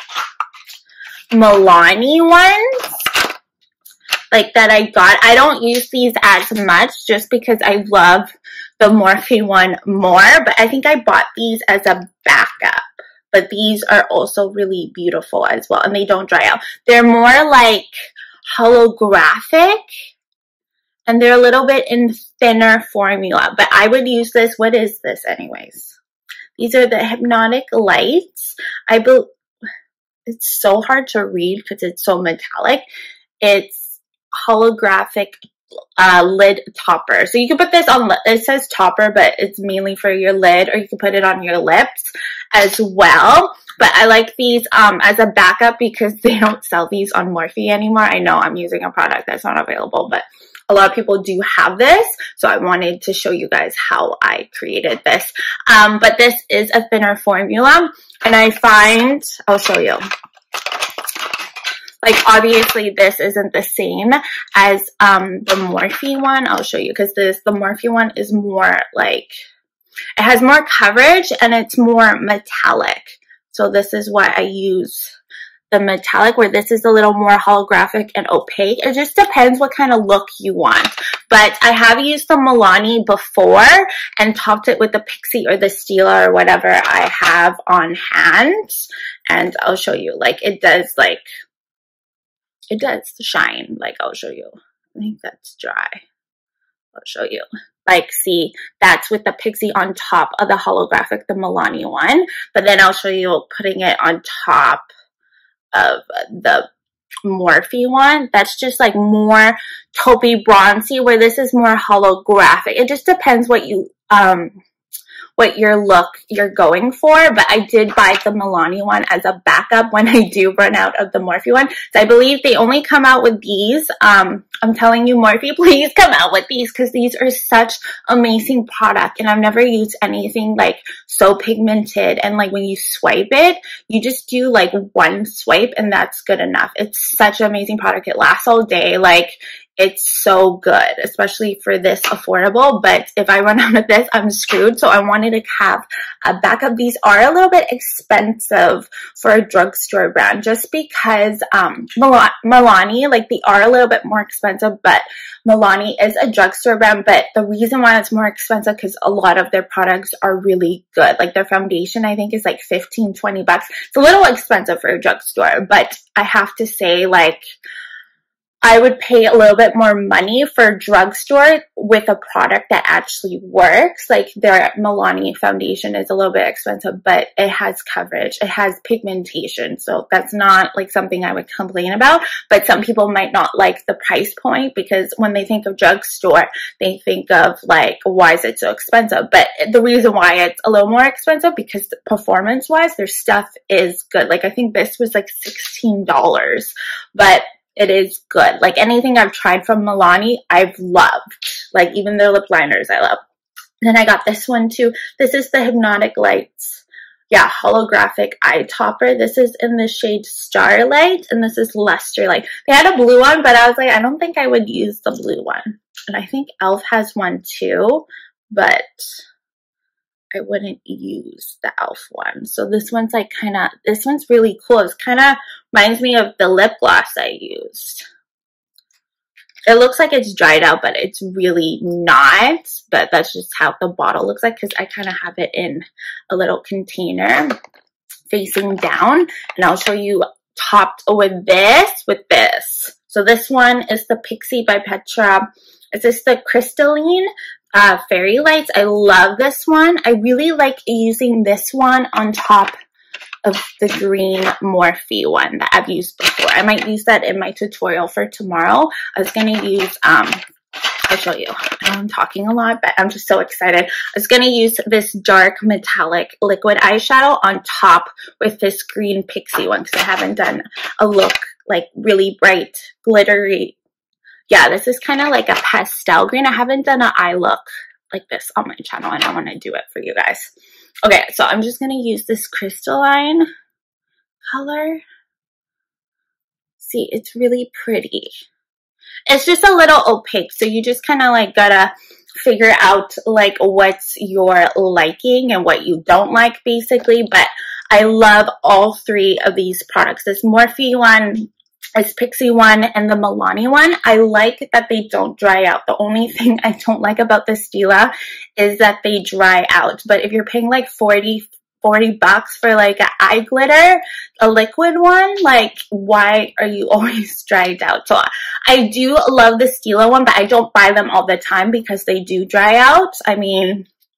Milani ones. Like that I got. I don't use these as much just because I love the Morphe one more, but I think I bought these as a backup. But these are also really beautiful as well, and they don't dry out. They're more like holographic, and they're a little bit in thinner formula, but I would use this. What is this anyways? These are the Hypnotic Lights. I believe it's so hard to read because it's so metallic. It's holographic uh, lid topper. So you can put this on, it says topper, but it's mainly for your lid, or you can put it on your lips as well. But I like these um, as a backup because they don't sell these on Morphe anymore. I know I'm using a product that's not available, but a lot of people do have this. So I wanted to show you guys how I created this. Um, but this is a thinner formula. And I find, I'll show you. Like, obviously, this isn't the same as um, the Morphe one. I'll show you because this the Morphe one is more like, it has more coverage and it's more metallic. So this is why I use the metallic, where this is a little more holographic and opaque. It just depends what kind of look you want. But I have used the Milani before and topped it with the Pixie or the Stila or whatever I have on hand. And I'll show you, like, it does, like, it does shine. Like, I'll show you. I think that's dry. I'll show you. Like, see, that's with the Pixie on top of the holographic, the Milani one. But then I'll show you putting it on top of the Morphe one. That's just like more taupey bronzy, where this is more holographic. It just depends what you, um, what your look you're going for. But I did buy the Milani one as a backup when I do run out of the Morphe one. So I believe they only come out with these. Um, I'm telling you, Morphe, please come out with these because these are such amazing product. And I've never used anything like so pigmented. And like when you swipe it, you just do like one swipe and that's good enough. It's such an amazing product. It lasts all day. Like, it's so good, especially for this affordable. But if I run out of this, I'm screwed. So I wanted to have a backup. These are a little bit expensive for a drugstore brand, just because um, Milani, like, they are a little bit more expensive, but Milani is a drugstore brand. But the reason why it's more expensive, because a lot of their products are really good. Like, their foundation, I think, is like fifteen, twenty bucks. It's a little expensive for a drugstore, but I have to say, like, I would pay a little bit more money for a drugstore with a product that actually works. Like, their Milani foundation is a little bit expensive, but it has coverage. It has pigmentation. So that's not like something I would complain about. But some people might not like the price point, because when they think of drugstore, they think of like, why is it so expensive? But the reason why it's a little more expensive, because performance wise, their stuff is good. Like, I think this was like sixteen dollars, but it is good. Like, anything I've tried from Milani, I've loved. Like, even their lip liners, I love. And then I got this one too. This is the Hypnotic Lights, yeah, holographic eye topper. This is in the shade Starlight, and this is Luster Light. They had a blue one, but I was like, I don't think I would use the blue one. And I think e l f has one too, but I wouldn't use the e l f one. So this one's like kind of, this one's really cool. It's kind of reminds me of the lip gloss I used. It looks like it's dried out, but it's really not. But that's just how the bottle looks like, because I kind of have it in a little container facing down. And I'll show you topped with this, with this. So this one is the Pixie by Petra. Is this the Crystalline uh, Fairy Lights? I love this one. I really like using this one on top of the green Morphe one that I've used before. I might use that in my tutorial for tomorrow. I was going to use, um, I'll show you. I'm talking a lot, but I'm just so excited. I was going to use this dark metallic liquid eyeshadow on top with this green Pixie one, because I haven't done a look like really bright, glittery. Yeah, this is kind of like a pastel green. I haven't done an eye look like this on my channel, and I want to do it for you guys. Okay, so I'm just going to use this crystalline color. See, it's really pretty. It's just a little opaque, so you just kind of like gotta figure out like what's your liking and what you don't like, basically. But I love all three of these products. This Morphe one, this Pixie one, and the Milani one. I like that they don't dry out. The only thing I don't like about the Stila is that they dry out. But if you're paying like forty, forty bucks for like an eye glitter, a liquid one, like, why are you always dried out? So I do love the Stila one, but I don't buy them all the time because they do dry out. I mean,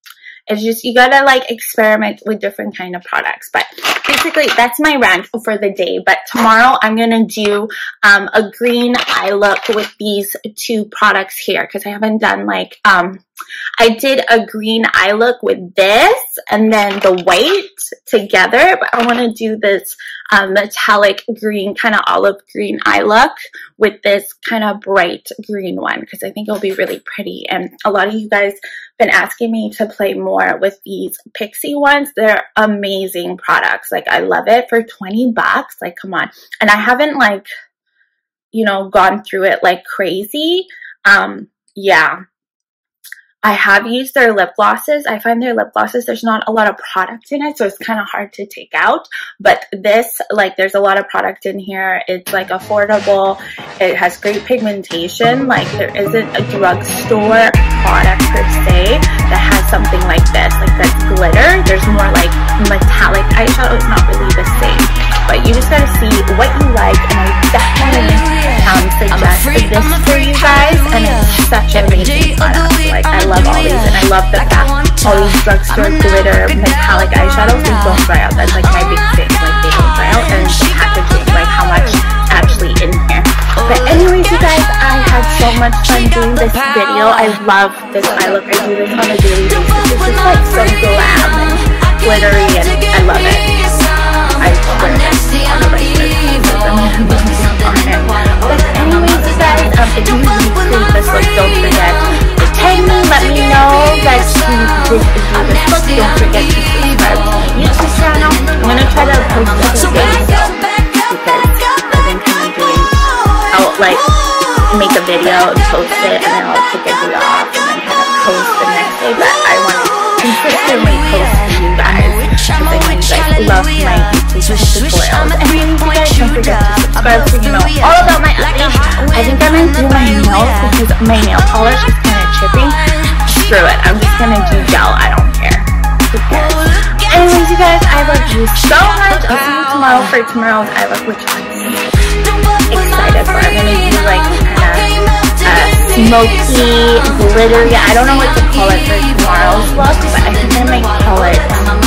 It's just, you gotta like experiment with different kind of products. But basically, that's my rant for the day. But tomorrow, I'm gonna do um, a green eye look with these two products here, because I haven't done like, um, I did a green eye look with this and then the white together, but I want to do this um, metallic green, kind of olive green eye look with this kind of bright green one, because I think it'll be really pretty. And a lot of you guys been asking me to play more with these Pixie ones. They're amazing products. Like, I love it for twenty bucks. Like, come on. And I haven't like, you know, gone through it like crazy. Um, yeah. I have used their lip glosses. I find their lip glosses, there's not a lot of product in it, so it's kind of hard to take out. But this, like, there's a lot of product in here. It's, like, affordable. It has great pigmentation. Like, there isn't a drugstore product, per se, that has something like this. Like, that's glitter. There's more, like, metallic eyeshadow. It's not really the same. But you just gotta see what you like, and I definitely um, suggest this for you guys. And it's such an amazing product. Like, I love all these, and I love the fact all these drugstore glitter metallic eyeshadows, they don't dry out. That's like my big thing. Like, they don't dry out, and the packaging, like how much actually in here. But anyways, you guys, I had so much fun doing this video. I love this eye look. I do this on a daily basis. It's just like so glam and glittery, and I love it. I swear this on the regular. But anyways, you guys, um, if you recreate this look, don't forget to tag me, let me know that you did do this look. Don't forget to subscribe to my YouTube channel. I'm gonna try to post this video because I've been kind of doing, I'll like make a video and post it, and then I'll take a day off and then kind of post the next day. But I want to consistently post for you guys, because I know you guys love my YouTube tutorials. And you guys don't forget to subscribe so you know all about my updates. I think I'm gonna do my nails because my nail polish is kind of chipping. Screw it, I'm just gonna do gel. I don't care. Who cares? Anyways, you guys, I love you so much. I'll see you tomorrow for tomorrow's eye look, which I'm excited for. I'm gonna do like kind of uh, smoky, glittery. I don't know what to call it for tomorrow's look, but I think I might call it